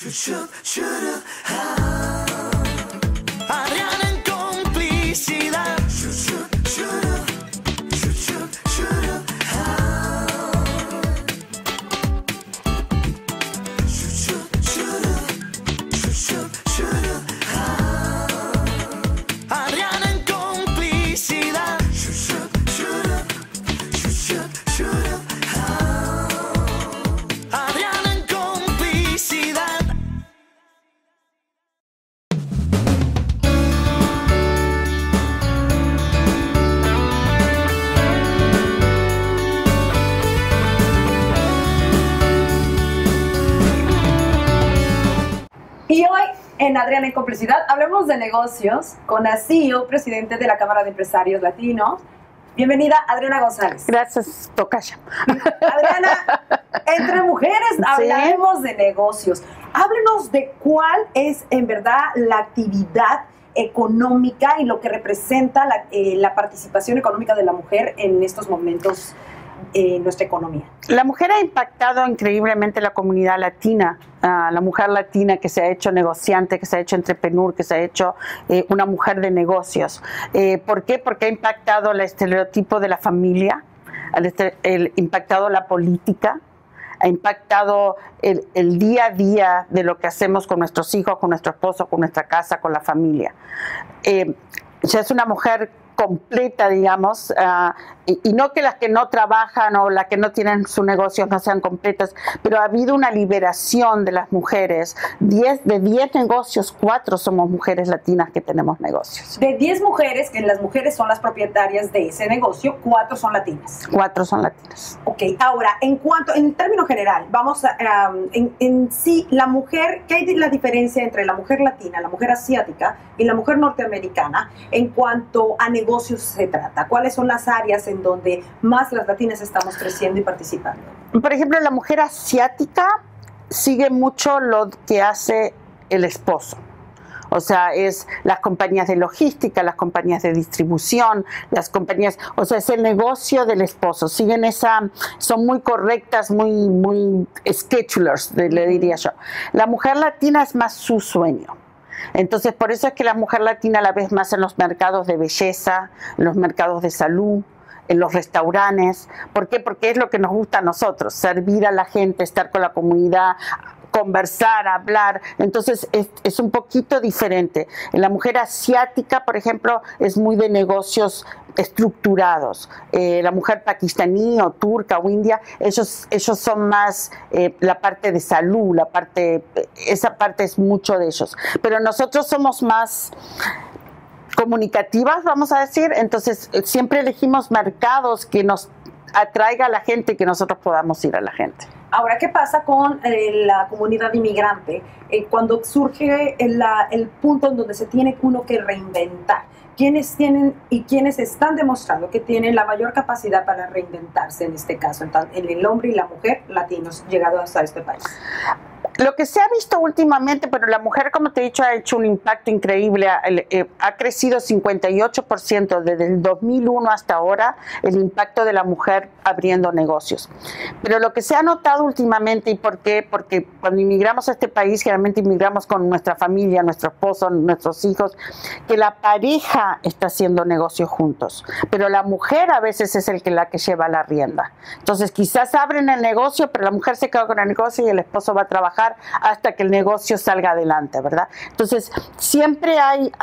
Adriana en complicidad. Adriana en complicidad. Adriana en complicidad. Y hoy en Adriana en Complicidad hablemos de negocios con Acío, presidente de la Cámara de Empresarios Latinos. Bienvenida, Adriana González. Gracias, tocaya. Adriana, entre mujeres hablaremos de negocios. Háblenos de cuál es en verdad la actividad económica y lo que representa la participación económica de la mujer en estos momentos en nuestra economía. La mujer ha impactado increíblemente la comunidad latina, la mujer latina que se ha hecho negociante, que se ha hecho entrepreneur, que se ha hecho una mujer de negocios. ¿Por qué? Porque ha impactado el estereotipo de la familia, impactado la política, ha impactado el día a día de lo que hacemos con nuestros hijos, con nuestro esposo, con nuestra casa, con la familia. Ya es una mujer completa, digamos, y no que las que no trabajan o las que no tienen su negocio no sean completas, pero ha habido una liberación de las mujeres. De 10 negocios, 4 somos mujeres latinas que tenemos negocios. De 10 mujeres, que las mujeres son las propietarias de ese negocio, 4 son latinas. 4 son latinas. Ok, ahora, en términos general, vamos a, en sí, la mujer, ¿qué hay de la diferencia entre la mujer latina, la mujer asiática y la mujer norteamericana en cuanto a negocios se trata? ¿Cuáles son las áreas en donde más las latinas estamos creciendo y participando? Por ejemplo, la mujer asiática sigue mucho lo que hace el esposo. O sea, es las compañías de logística, las compañías de distribución, las compañías, o sea, es el negocio del esposo. Siguen son muy correctas, muy schedulers, le diría yo. La mujer latina es más su sueño. Entonces, por eso es que la mujer latina la ves más en los mercados de belleza, en los mercados de salud, en los restaurantes. ¿Por qué? Porque es lo que nos gusta a nosotros, servir a la gente, estar con la comunidad, conversar, hablar. Entonces es un poquito diferente. La mujer asiática, por ejemplo, es muy de negocios estructurados. La mujer pakistaní o turca o india, ellos son más la parte de salud, esa parte es mucho de ellos. Pero nosotros somos más comunicativas, vamos a decir. Entonces siempre elegimos mercados que nos atraiga a la gente y que nosotros podamos ir a la gente. Ahora, ¿qué pasa con la comunidad inmigrante cuando surge el punto en donde se tiene uno que reinventar? ¿Quiénes tienen y quiénes están demostrando que tienen la mayor capacidad para reinventarse en este caso, en el hombre y la mujer latinos llegados a este país? Lo que se ha visto últimamente, pero la mujer, como te he dicho, ha hecho un impacto increíble. Ha crecido 58% desde el 2001 hasta ahora el impacto de la mujer abriendo negocios. Pero lo que se ha notado últimamente, ¿y por qué? Porque cuando inmigramos a este país, generalmente inmigramos con nuestra familia, nuestro esposo, nuestros hijos, que la pareja está haciendo negocios juntos. Pero la mujer a veces es la que lleva la rienda. Entonces quizás abren el negocio, pero la mujer se queda con el negocio y el esposo va a trabajar hasta que el negocio salga adelante, ¿verdad? Entonces, siempre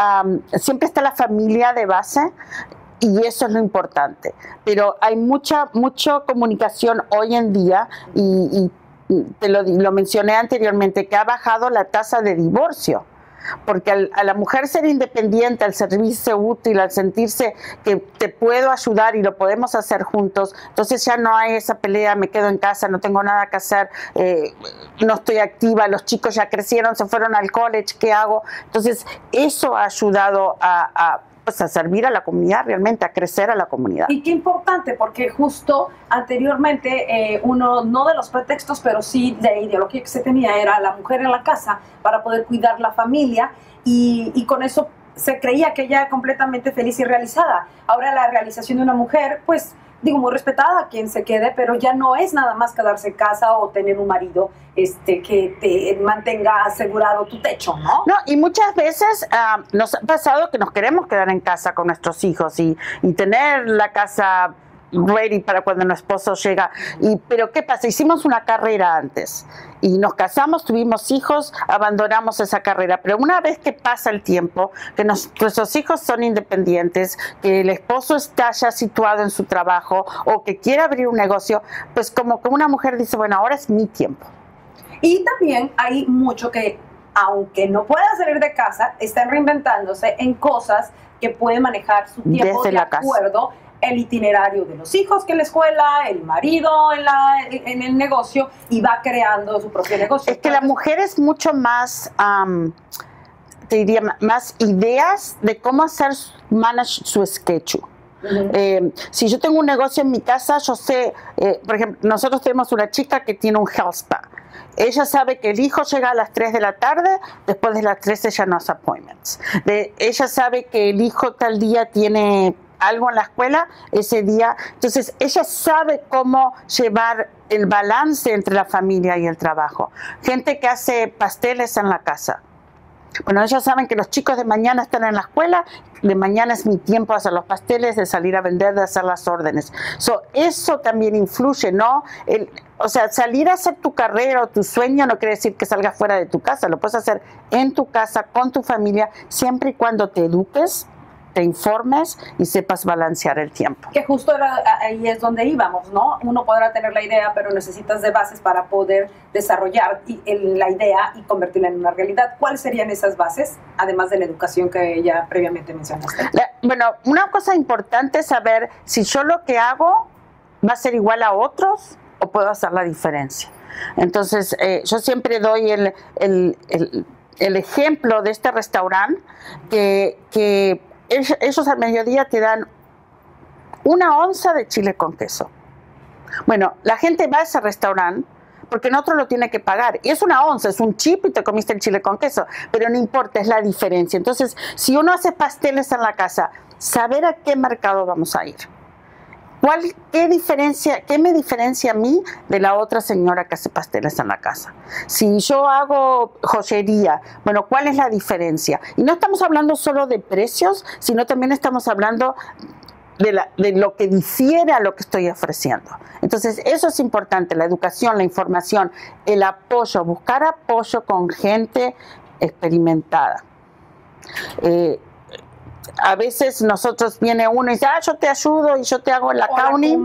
está la familia de base y eso es lo importante. Pero hay mucha comunicación hoy en día y te lo mencioné anteriormente, que ha bajado la tasa de divorcio. Porque a la mujer ser independiente, al servirse útil, al sentirse que te puedo ayudar y lo podemos hacer juntos, entonces ya no hay esa pelea, me quedo en casa, no tengo nada que hacer, no estoy activa, los chicos ya crecieron, se fueron al college, ¿qué hago? Entonces eso ha ayudado a servir a la comunidad, realmente a crecer a la comunidad. Y qué importante, porque justo anteriormente uno, no de los pretextos, pero sí de ideología que se tenía, era la mujer en la casa para poder cuidar la familia y con eso se creía que ella era completamente feliz y realizada. Ahora la realización de una mujer, pues digo, muy respetada quien se quede, pero ya no es nada más quedarse en casa o tener un marido que te mantenga asegurado tu techo, ¿no? No, y muchas veces nos ha pasado que nos queremos quedar en casa con nuestros hijos y tener la casa ready para cuando nuestro esposo llega. Pero ¿qué pasa? Hicimos una carrera antes y nos casamos, tuvimos hijos, abandonamos esa carrera. Pero una vez que pasa el tiempo, que nuestros hijos son independientes, que el esposo está ya situado en su trabajo o que quiere abrir un negocio, pues como que una mujer dice, bueno, ahora es mi tiempo. Y también hay mucho que, aunque no pueda salir de casa, están reinventándose en cosas que pueden manejar su tiempo Desde de la casa. acuerdo el itinerario de los hijos que en la escuela, el marido en el negocio, y va creando su propio negocio. Es que la mujer es mucho más, te diría, más ideas de cómo hacer manage su schedule. Si yo tengo un negocio en mi casa, yo sé, por ejemplo, nosotros tenemos una chica que tiene un health spa. Ella sabe que el hijo llega a las 3 de la tarde, después de las 3 ella no hace appointments. Ella sabe que el hijo tal día tiene algo en la escuela ese día. Entonces, ella sabe cómo llevar el balance entre la familia y el trabajo. Gente que hace pasteles en la casa. Bueno, ellos saben que los chicos de mañana están en la escuela, de mañana es mi tiempo de hacer los pasteles, de salir a vender, de hacer las órdenes. Eso también influye, ¿no? O sea, salir a hacer tu carrera o tu sueño no quiere decir que salgas fuera de tu casa, lo puedes hacer en tu casa, con tu familia, siempre y cuando te eduques, te informes y sepas balancear el tiempo. Que justo ahí es donde íbamos, ¿no? Uno podrá tener la idea, pero necesitas de bases para poder desarrollar la idea y convertirla en una realidad. ¿Cuáles serían esas bases, además de la educación que ya previamente mencionaste? Bueno, una cosa importante es saber si yo lo que hago va a ser igual a otros o puedo hacer la diferencia. Entonces, yo siempre doy el ejemplo de este restaurante que ellos al mediodía te dan 1 onza de chile con queso. Bueno, la gente va a ese restaurante porque en otro lo tiene que pagar. Y es 1 onza, es un chip y te comiste el chile con queso. Pero no importa, es la diferencia. Entonces, si uno hace pasteles en la casa, saber a qué mercado vamos a ir. ¿Qué me diferencia a mí de la otra señora que hace pasteles en la casa? Si yo hago joyería, bueno, ¿cuál es la diferencia? Y no estamos hablando solo de precios, sino también estamos hablando de lo que difiere a lo que estoy ofreciendo. Entonces, eso es importante, la educación, la información, el apoyo, buscar apoyo con gente experimentada. A veces nosotros viene uno y dice, yo te ayudo y yo te hago el accounting.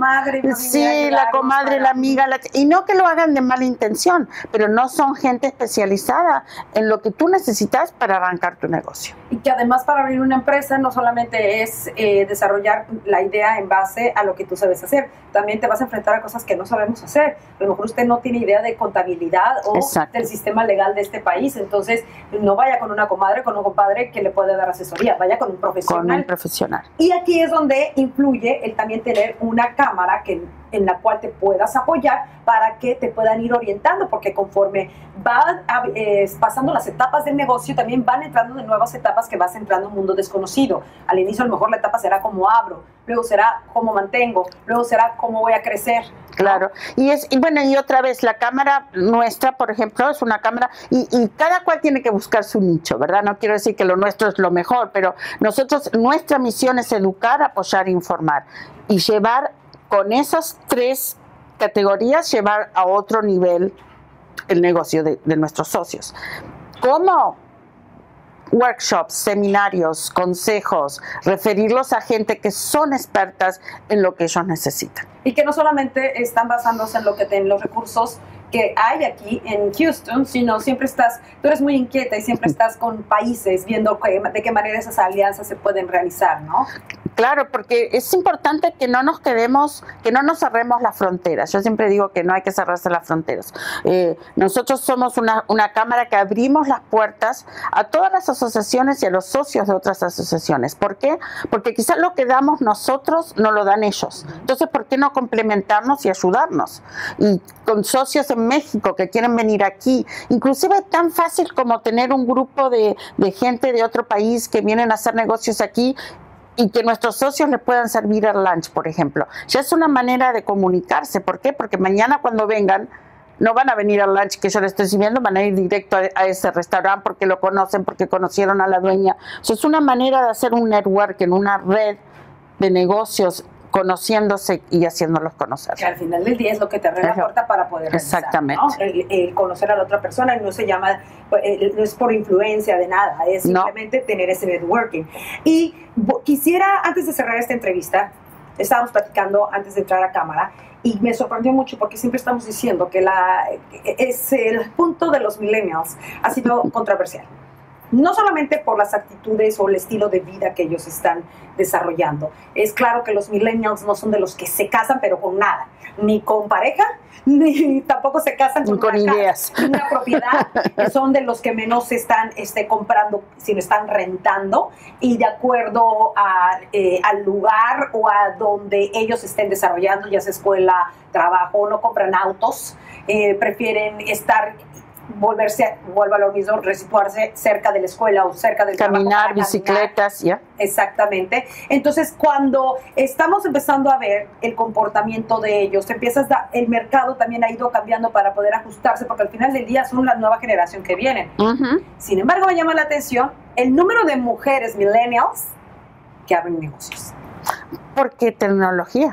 Sí, la comadre, la amiga, y no que lo hagan de mala intención, pero no son gente especializada en lo que tú necesitas para arrancar tu negocio. Y que además para abrir una empresa no solamente es desarrollar la idea en base a lo que tú sabes hacer, también te vas a enfrentar a cosas que no sabemos hacer. A lo mejor usted no tiene idea de contabilidad o del sistema legal de este país, entonces no vaya con una comadre, con un compadre que le puede dar asesoría, vaya con un profesional. Con un profesional. Y aquí es donde influye el también tener una cámara en la cual te puedas apoyar para que te puedan ir orientando, porque conforme van pasando las etapas del negocio, también van entrando de nuevas etapas que vas entrando en un mundo desconocido. Al inicio a lo mejor la etapa será cómo abro, luego será cómo mantengo, luego será cómo voy a crecer. Claro, y bueno, y otra vez, la cámara nuestra, por ejemplo, es una cámara, y cada cual tiene que buscar su nicho, ¿verdad? No quiero decir que lo nuestro es lo mejor, pero nuestra misión es educar, apoyar e informar, y llevar con esas 3 categorías, llevar a otro nivel el negocio de nuestros socios. ¿Cómo? Workshops, seminarios, consejos, referirlos a gente que son expertas en lo que ellos necesitan. Y que no solamente están basándose en los recursos que hay aquí en Houston, sino siempre tú eres muy inquieta y siempre estás con países viendo de qué manera esas alianzas se pueden realizar, ¿no? Claro, porque es importante que no nos quedemos, que no nos cerremos las fronteras. Yo siempre digo que no hay que cerrarse las fronteras. Nosotros somos una cámara que abrimos las puertas a todas las asociaciones y a los socios de otras asociaciones. ¿Por qué? Porque quizás lo que damos nosotros no lo dan ellos. Entonces, ¿por qué no complementarnos y ayudarnos? Y con socios en México que quieren venir aquí, inclusive tan fácil como tener un grupo de gente de otro país que vienen a hacer negocios aquí y que nuestros socios les puedan servir el lunch, por ejemplo. Ya es una manera de comunicarse. ¿Por qué? Porque mañana cuando vengan, no van a venir al lunch que yo les estoy sirviendo, van a ir directo a ese restaurante porque lo conocen, porque conocieron a la dueña. Eso es una manera de hacer un networking, una red de negocios conociéndose y haciéndolos conocer. Que al final del día es lo que te abre la puerta para poder realizar, exactamente, ¿no? El conocer a la otra persona no se llama, no es por influencia de nada, es simplemente tener ese networking. Y quisiera, antes de cerrar esta entrevista, estábamos platicando antes de entrar a cámara y me sorprendió mucho porque siempre estamos diciendo que el punto de los millennials ha sido controversial. No solamente por las actitudes o el estilo de vida que ellos están desarrollando. Es claro que los millennials no son de los que se casan, pero con nada. Ni con pareja, ni tampoco se casan con ideas. Casa, una propiedad. Son de los que menos están comprando, sino están rentando. Y de acuerdo al lugar o a donde ellos estén desarrollando, ya sea escuela, trabajo, no compran autos. Prefieren vuelva a lo mismo, resituarse cerca de la escuela o cerca del caminar, bicicletas, ya. Exactamente. Entonces, cuando estamos empezando a ver el comportamiento de ellos, el mercado también ha ido cambiando para poder ajustarse, porque al final del día son la nueva generación que vienen. Sin embargo, me llama la atención el número de mujeres millennials que abren negocios. Porque tecnología.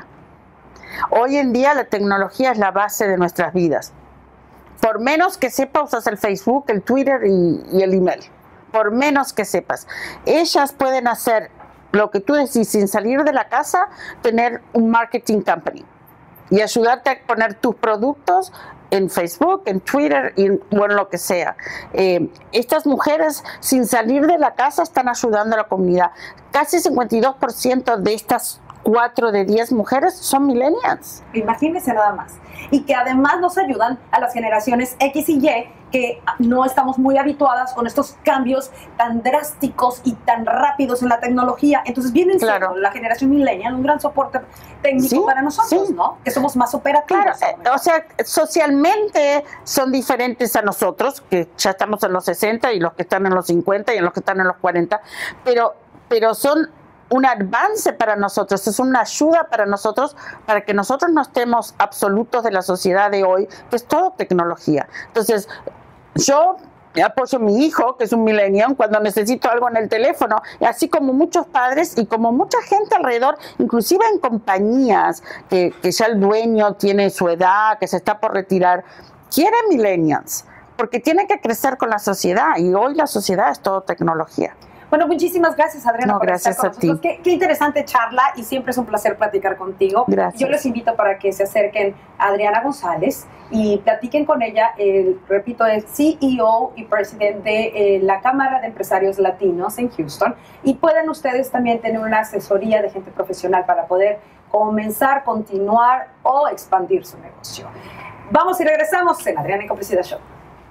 Hoy en día la tecnología es la base de nuestras vidas. Por menos que sepas, usas el Facebook, el Twitter y el email. Por menos que sepas. Ellas pueden hacer lo que tú decís sin salir de la casa, tener un marketing company y ayudarte a poner tus productos en Facebook, en Twitter o en lo que sea. Estas mujeres sin salir de la casa están ayudando a la comunidad. Casi 52% de estas 4 de 10 mujeres son millennials. Imagínense nada más. Y que además nos ayudan a las generaciones X y Y, que no estamos muy habituadas con estos cambios tan drásticos y tan rápidos en la tecnología. Entonces vienen siendo la generación millennial un gran soporte técnico para nosotros, ¿no? Que somos más operativos. O sea, socialmente son diferentes a nosotros, que ya estamos en los 60 y los que están en los 50 y en los que están en los 40, pero son un avance para nosotros, es una ayuda para nosotros, para que nosotros no estemos absolutos de la sociedad de hoy, que es todo tecnología. Entonces, yo apoyo a mi hijo, que es un millennial, cuando necesito algo en el teléfono, así como muchos padres y como mucha gente alrededor, inclusive en compañías, que ya el dueño tiene su edad, que se está por retirar, quieren millennials, porque tiene que crecer con la sociedad, y hoy la sociedad es todo tecnología. Bueno, muchísimas gracias, Adriana, por estar con nosotros. Qué interesante charla y siempre es un placer platicar contigo. Gracias. Yo les invito para que se acerquen a Adriana González y platiquen con ella. Repito, es CEO y presidente de la Cámara de Empresarios Latinos en Houston. Y pueden ustedes también tener una asesoría de gente profesional para poder comenzar, continuar o expandir su negocio. Vamos y regresamos en Adriana en Complicidad Show.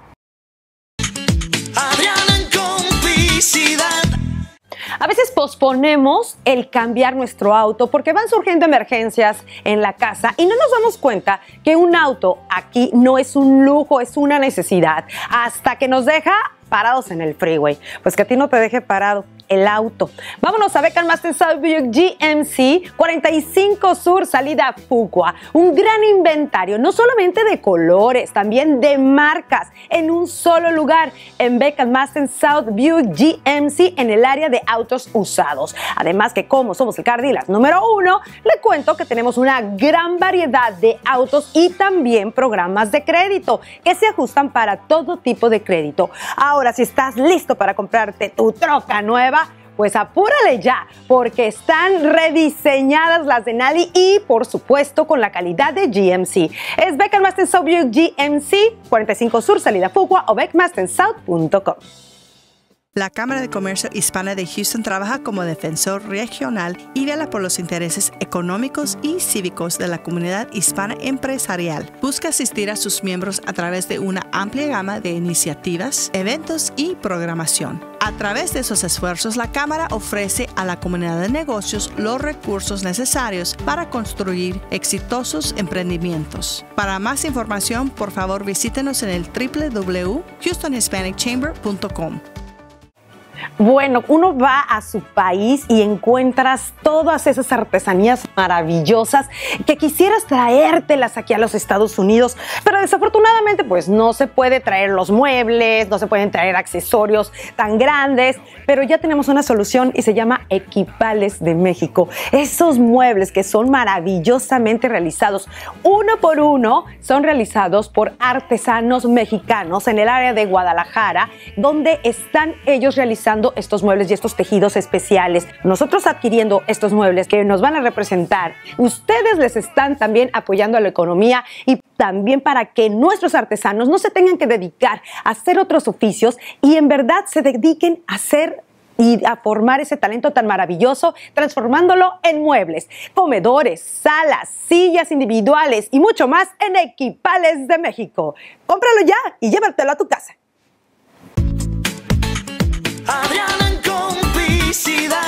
Adriana en Complicidad. A veces posponemos el cambiar nuestro auto porque van surgiendo emergencias en la casa y no nos damos cuenta que un auto aquí no es un lujo, es una necesidad, hasta que nos deja parados en el freeway. Pues que a ti no te deje parado el auto. Vámonos a Beckman Masten South Buick GMC 45 Sur, salida Fuqua. Un gran inventario, no solamente de colores, también de marcas, en un solo lugar, en Beckman Masten South Buick GMC, en el área de autos usados. Además que como somos el car dealer número 1, le cuento que tenemos una gran variedad de autos y también programas de crédito que se ajustan para todo tipo de crédito. Ahora, si estás listo para comprarte tu troca nueva, pues apúrale ya, porque están rediseñadas las de Nali y, por supuesto, con la calidad de GMC. Es Beckman Masten South Buick GMC, 45 Sur, salida Fuqua o beckmastensouth.com. La Cámara de Comercio Hispana de Houston trabaja como defensor regional y vela por los intereses económicos y cívicos de la comunidad hispana empresarial. Busca asistir a sus miembros a través de una amplia gama de iniciativas, eventos y programación. A través de esos esfuerzos, la Cámara ofrece a la comunidad de negocios los recursos necesarios para construir exitosos emprendimientos. Para más información, por favor, visítenos en el www.houstonhispanicchamber.com. Bueno, uno va a su país y encuentras todas esas artesanías maravillosas que quisieras traértelas aquí a los Estados Unidos, pero desafortunadamente pues no se puede traer los muebles, no se pueden traer accesorios tan grandes, pero ya tenemos una solución y se llama Equipales de México. Esos muebles que son maravillosamente realizados, uno por uno, son realizados por artesanos mexicanos en el área de Guadalajara, donde están ellos realizando estos muebles y estos tejidos especiales. Nosotros adquiriendo estos muebles que nos van a representar, ustedes les están también apoyando a la economía y también para que nuestros artesanos no se tengan que dedicar a hacer otros oficios y en verdad se dediquen a hacer y a formar ese talento tan maravilloso, transformándolo en muebles, comedores, salas, sillas individuales y mucho más en Equipales de México. Cómpralo ya y llévatelo a tu casa. Adriana en complicidad.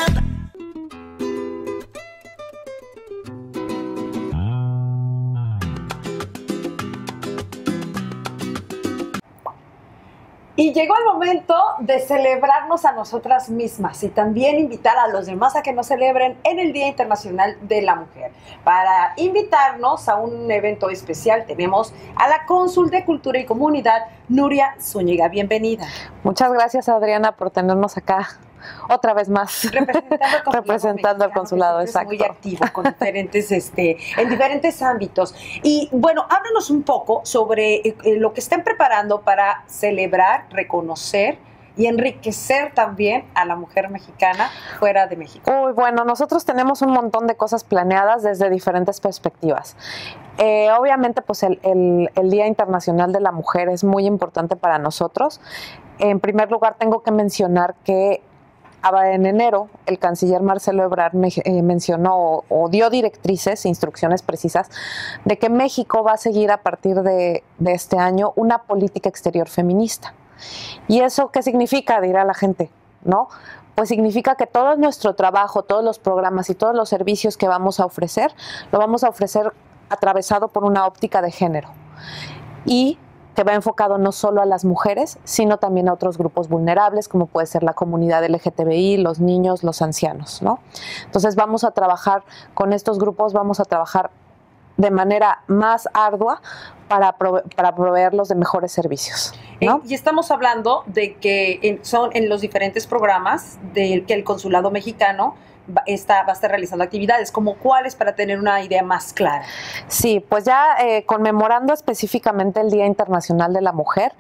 Y llegó el momento de celebrarnos a nosotras mismas y también invitar a los demás a que nos celebren en el Día Internacional de la Mujer. Para invitarnos a un evento especial tenemos a la Cónsul de Cultura y Comunidad, Nuria Zúñiga. Bienvenida. Muchas gracias, Adriana, por tenernos acá otra vez más. Representando al consulado, exacto. Muy activo, con diferentes, en diferentes ámbitos. Y bueno, háblanos un poco sobre lo que están preparando para celebrar, reconocer y enriquecer también a la mujer mexicana fuera de México. Uy, bueno, nosotros tenemos un montón de cosas planeadas desde diferentes perspectivas. Obviamente, pues el Día Internacional de la Mujer es muy importante para nosotros. En primer lugar, tengo que mencionar que en enero, el canciller Marcelo Ebrard mencionó o dio directrices, instrucciones precisas, de que México va a seguir a partir de este año una política exterior feminista. ¿Y eso qué significa? Dirá la gente, ¿no? Pues significa que todo nuestro trabajo, todos los programas y todos los servicios que vamos a ofrecer, lo vamos a ofrecer atravesado por una óptica de género. Y que va enfocado no solo a las mujeres, sino también a otros grupos vulnerables, como puede ser la comunidad LGTBI, los niños, los ancianos, ¿no? Entonces vamos a trabajar con estos grupos, vamos a trabajar de manera más ardua para proveerlos de mejores servicios, ¿no? Y estamos hablando de que son en los diferentes programas que el Consulado Mexicano va a estar realizando actividades, como cuáles, para tener una idea más clara. Sí, pues ya conmemorando específicamente el Día Internacional de la Mujer,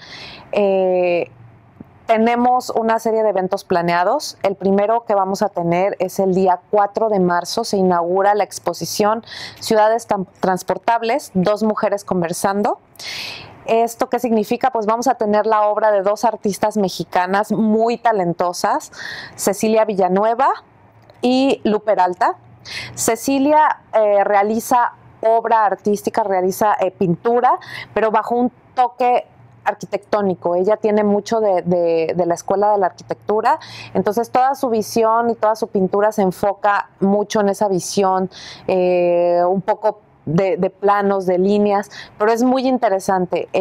tenemos una serie de eventos planeados. El primero que vamos a tener es el día 4 de marzo, se inaugura la exposición Ciudades Transportables, dos mujeres conversando. ¿Esto qué significa? Pues vamos a tener la obra de dos artistas mexicanas muy talentosas, Cecilia Villanueva y Lu Peralta. Cecilia realiza obra artística, realiza pintura, pero bajo un toque arquitectónico. Ella tiene mucho de la escuela de la arquitectura, entonces toda su visión y toda su pintura se enfoca mucho en esa visión, un poco de planos, de líneas, pero es muy interesante.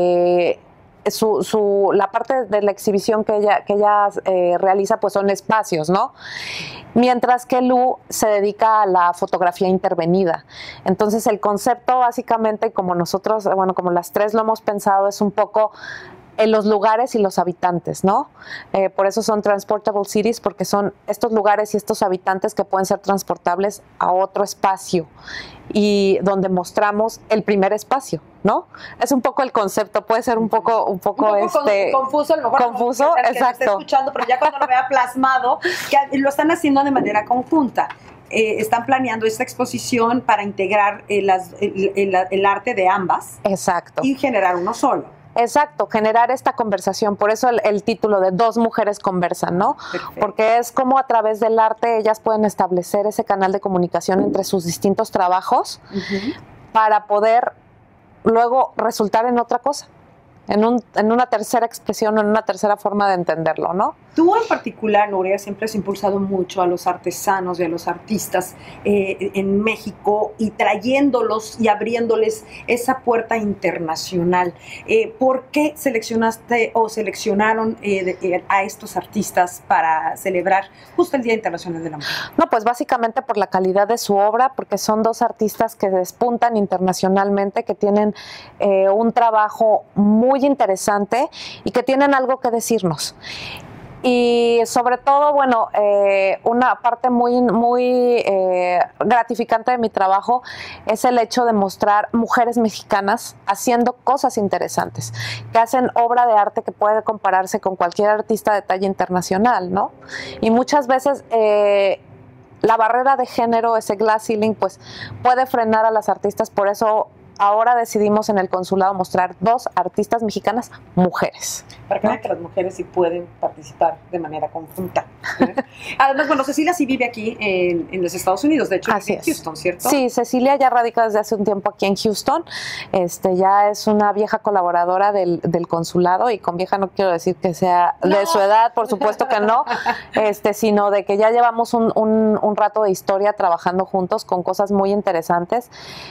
La parte de la exhibición que ella realiza pues son espacios, ¿no? Mientras que Lu se dedica a la fotografía intervenida. Entonces el concepto básicamente, como nosotros, bueno, como las tres lo hemos pensado, es un poco en los lugares y los habitantes, ¿no? Por eso son Transportable Cities, porque son estos lugares y estos habitantes que pueden ser transportables a otro espacio y donde mostramos el primer espacio, ¿no? Es un poco el concepto, puede ser un poco confuso, a lo mejor confuso, que exacto. esté escuchando, pero ya cuando lo vea plasmado, que lo están haciendo de manera conjunta. Están planeando esta exposición para integrar el arte de ambas. Exacto. Y generar uno solo. Exacto, generar esta conversación, por eso el título de Dos Mujeres Conversan, ¿no? Perfecto. Porque es como a través del arte ellas pueden establecer ese canal de comunicación entre sus distintos trabajos para poder luego resultar en otra cosa, en una tercera expresión, en una tercera forma de entenderlo, ¿no? Tú en particular, Nuria, siempre has impulsado mucho a los artesanos y a los artistas en México y trayéndolos y abriéndoles esa puerta internacional. ¿Por qué seleccionaste o seleccionaron a estos artistas para celebrar justo el Día Internacional de la Mujer? No, pues básicamente por la calidad de su obra, porque son dos artistas que despuntan internacionalmente, que tienen un trabajo muy interesante y que tienen algo que decirnos. Y sobre todo, bueno, una parte muy gratificante de mi trabajo es el hecho de mostrar mujeres mexicanas haciendo cosas interesantes, que hacen obra de arte que puede compararse con cualquier artista de talla internacional, ¿no? Y muchas veces la barrera de género, ese glass ceiling, pues puede frenar a las artistas. Por eso ahora decidimos en el consulado mostrar 2 artistas mexicanas mujeres. Para que vean que las mujeres sí pueden participar de manera conjunta. Además, bueno, Cecilia sí vive aquí en los Estados Unidos, de hecho vive en Houston, ¿cierto? Sí, Cecilia ya radica desde hace un tiempo aquí en Houston. Ya es una vieja colaboradora del consulado, y con vieja no quiero decir que sea de su edad, por supuesto que no, sino de que ya llevamos un rato de historia trabajando juntos con cosas muy interesantes.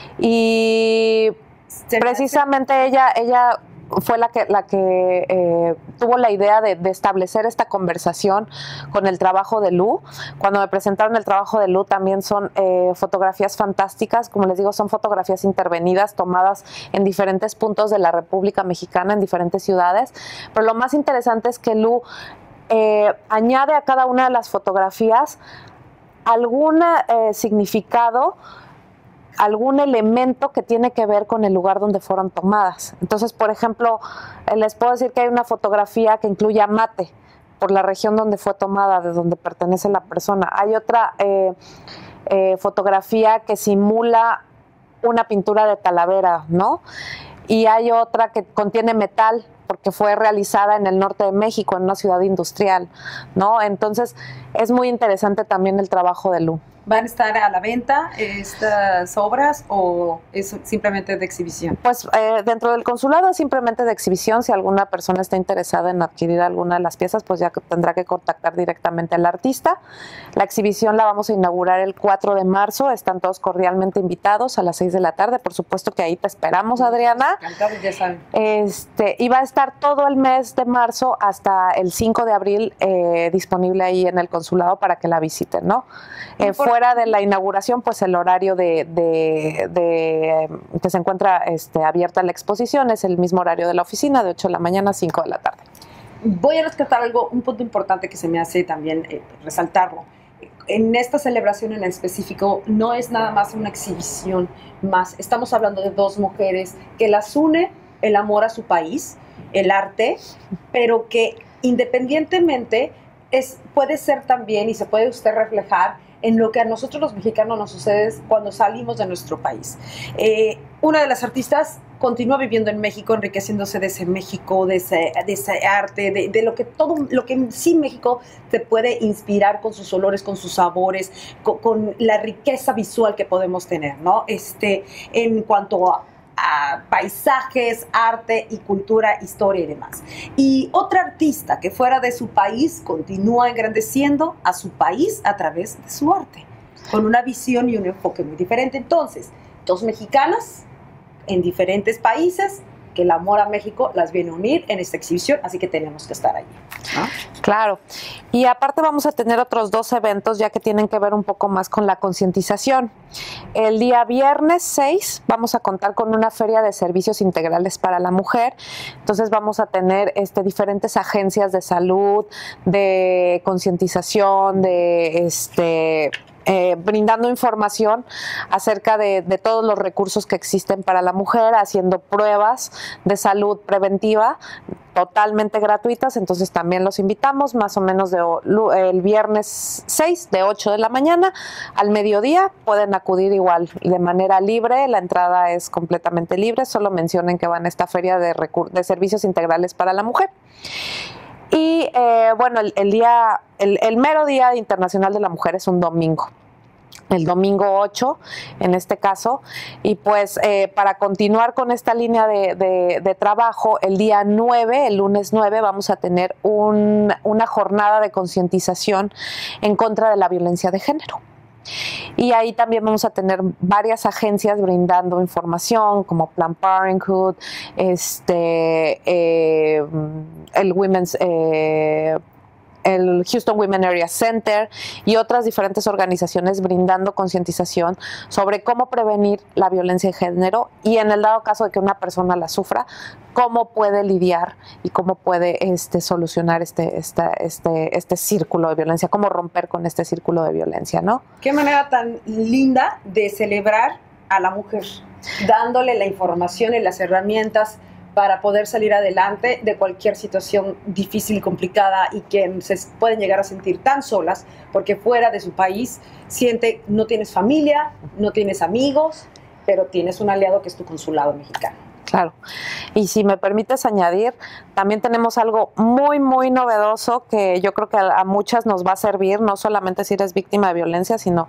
Y precisamente ella fue la que tuvo la idea de establecer esta conversación con el trabajo de Lu. Cuando me presentaron el trabajo de Lu, también son fotografías fantásticas, como les digo, son fotografías intervenidas, tomadas en diferentes puntos de la República Mexicana, en diferentes ciudades, pero lo más interesante es que Lu añade a cada una de las fotografías algún significado, algún elemento que tiene que ver con el lugar donde fueron tomadas. Entonces, por ejemplo, les puedo decir que hay una fotografía que incluye a Mate, por la región donde fue tomada, de donde pertenece la persona. Hay otra fotografía que simula una pintura de Talavera, ¿no? Y hay otra que contiene metal, porque fue realizada en el norte de México, en una ciudad industrial, ¿no? Entonces, es muy interesante también el trabajo de Lu. ¿Van a estar a la venta estas obras o es simplemente de exhibición? Pues dentro del consulado es simplemente de exhibición. Si alguna persona está interesada en adquirir alguna de las piezas, pues ya tendrá que contactar directamente al artista. La exhibición la vamos a inaugurar el 4 de marzo. Están todos cordialmente invitados a las 6 de la tarde. Por supuesto que ahí te esperamos, Adriana. Encantados, ya saben. Y va a estar todo el mes de marzo hasta el 5 de abril disponible ahí en el consulado para que la visiten, ¿no? Fuera de la inauguración, pues el horario que se encuentra abierta la exposición es el mismo horario de la oficina, de 8 de la mañana a 5 de la tarde. Voy a rescatar un punto importante que se me hace también resaltarlo. En esta celebración en específico no es nada más una exhibición más. Estamos hablando de 2 mujeres que las une el amor a su país, el arte, pero que independientemente puede ser también, y se puede usted reflejar en lo que a nosotros los mexicanos nos sucede cuando salimos de nuestro país. Una de las artistas continúa viviendo en México, enriqueciéndose de ese México, de ese arte, de todo lo que en sí México te puede inspirar con sus olores, con sus sabores, con la riqueza visual que podemos tener, ¿no? En cuanto a paisajes, arte y cultura, historia y demás. Y otra artista que fuera de su país continúa engrandeciendo a su país a través de su arte, con una visión y un enfoque muy diferente. Entonces, 2 mexicanas en diferentes países, que el amor a México las viene a unir en esta exhibición, así que tenemos que estar allí, ¿no? Claro. Y aparte vamos a tener otros 2 eventos ya que tienen que ver un poco más con la concientización. El día viernes 6 vamos a contar con una feria de servicios integrales para la mujer. Entonces vamos a tener diferentes agencias de salud, de concientización, brindando información acerca de todos los recursos que existen para la mujer, haciendo pruebas de salud preventiva totalmente gratuitas. Entonces también los invitamos más o menos el viernes 6 de 8 de la mañana al mediodía. Pueden acudir igual de manera libre, la entrada es completamente libre, solo mencionen que van a esta feria de servicios integrales para la mujer. Y bueno, el mero Día Internacional de la Mujer es un domingo. el domingo 8, en este caso, y pues para continuar con esta línea de trabajo, el día 9, el lunes 9, vamos a tener una jornada de concientización en contra de la violencia de género. Y ahí también vamos a tener varias agencias brindando información como Planned Parenthood, el Houston Women Area Center y otras diferentes organizaciones brindando concientización sobre cómo prevenir la violencia de género y en el dado caso de que una persona la sufra, cómo puede lidiar y cómo puede solucionar este círculo de violencia, cómo romper con este círculo de violencia, ¿no? Qué manera tan linda de celebrar a la mujer, dándole la información y las herramientas para poder salir adelante de cualquier situación difícil, complicada y que se pueden llegar a sentir tan solas porque fuera de su país no tienes familia, no tienes amigos, pero tienes un aliado que es tu consulado mexicano. Claro. Y si me permites añadir, también tenemos algo muy, muy novedoso que yo creo que a muchas nos va a servir, no solamente si eres víctima de violencia, sino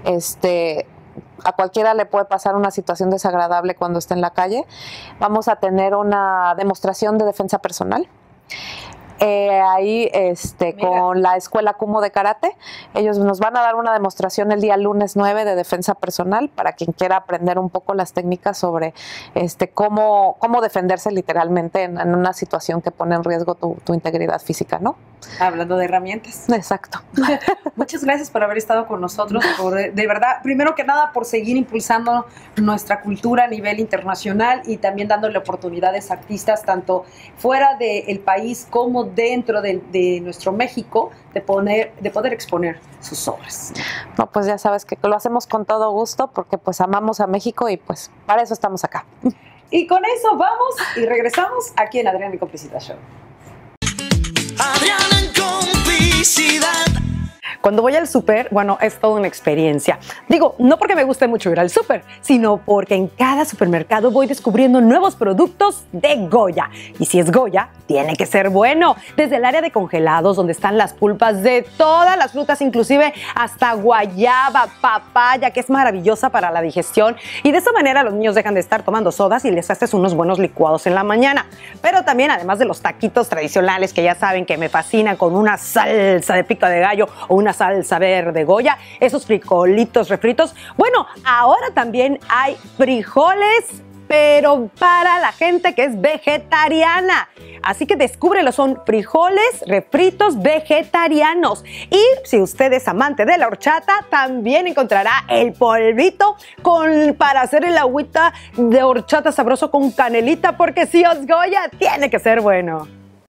a cualquiera le puede pasar una situación desagradable cuando esté en la calle. Vamos a tener una demostración de defensa personal. Ahí con la Escuela Kumo de Karate. Ellos nos van a dar una demostración el día lunes 9 de defensa personal para quien quiera aprender un poco las técnicas sobre cómo defenderse literalmente en una situación que pone en riesgo tu integridad física, ¿no? Hablando de herramientas. Exacto. Muchas gracias por haber estado con nosotros, de verdad, primero que nada por seguir impulsando nuestra cultura a nivel internacional y también dándole oportunidades a artistas tanto fuera del país como dentro de nuestro México de poder exponer sus obras. No, pues ya sabes que lo hacemos con todo gusto porque pues amamos a México y pues para eso estamos acá. Y con eso vamos y regresamos aquí en Adriana y Complicidad Show. Adriana en Complicidad. Cuando voy al súper, bueno, es toda una experiencia. Digo, no porque me guste mucho ir al súper, sino porque en cada supermercado voy descubriendo nuevos productos de Goya. Y si es Goya, tiene que ser bueno. Desde el área de congelados, donde están las pulpas de todas las frutas, inclusive hasta guayaba, papaya, que es maravillosa para la digestión. Y de esa manera los niños dejan de estar tomando sodas y les haces unos buenos licuados en la mañana. Pero también, además de los taquitos tradicionales, que ya saben que me fascinan con una salsa de pico de gallo o una salsa verde Goya, esos frijolitos refritos. Bueno, ahora también hay frijoles, pero para la gente que es vegetariana. Así que descúbrelo, son frijoles refritos vegetarianos. Y si usted es amante de la horchata, también encontrará el polvito para hacer el agüita de horchata sabroso con canelita, porque si es Goya, tiene que ser bueno.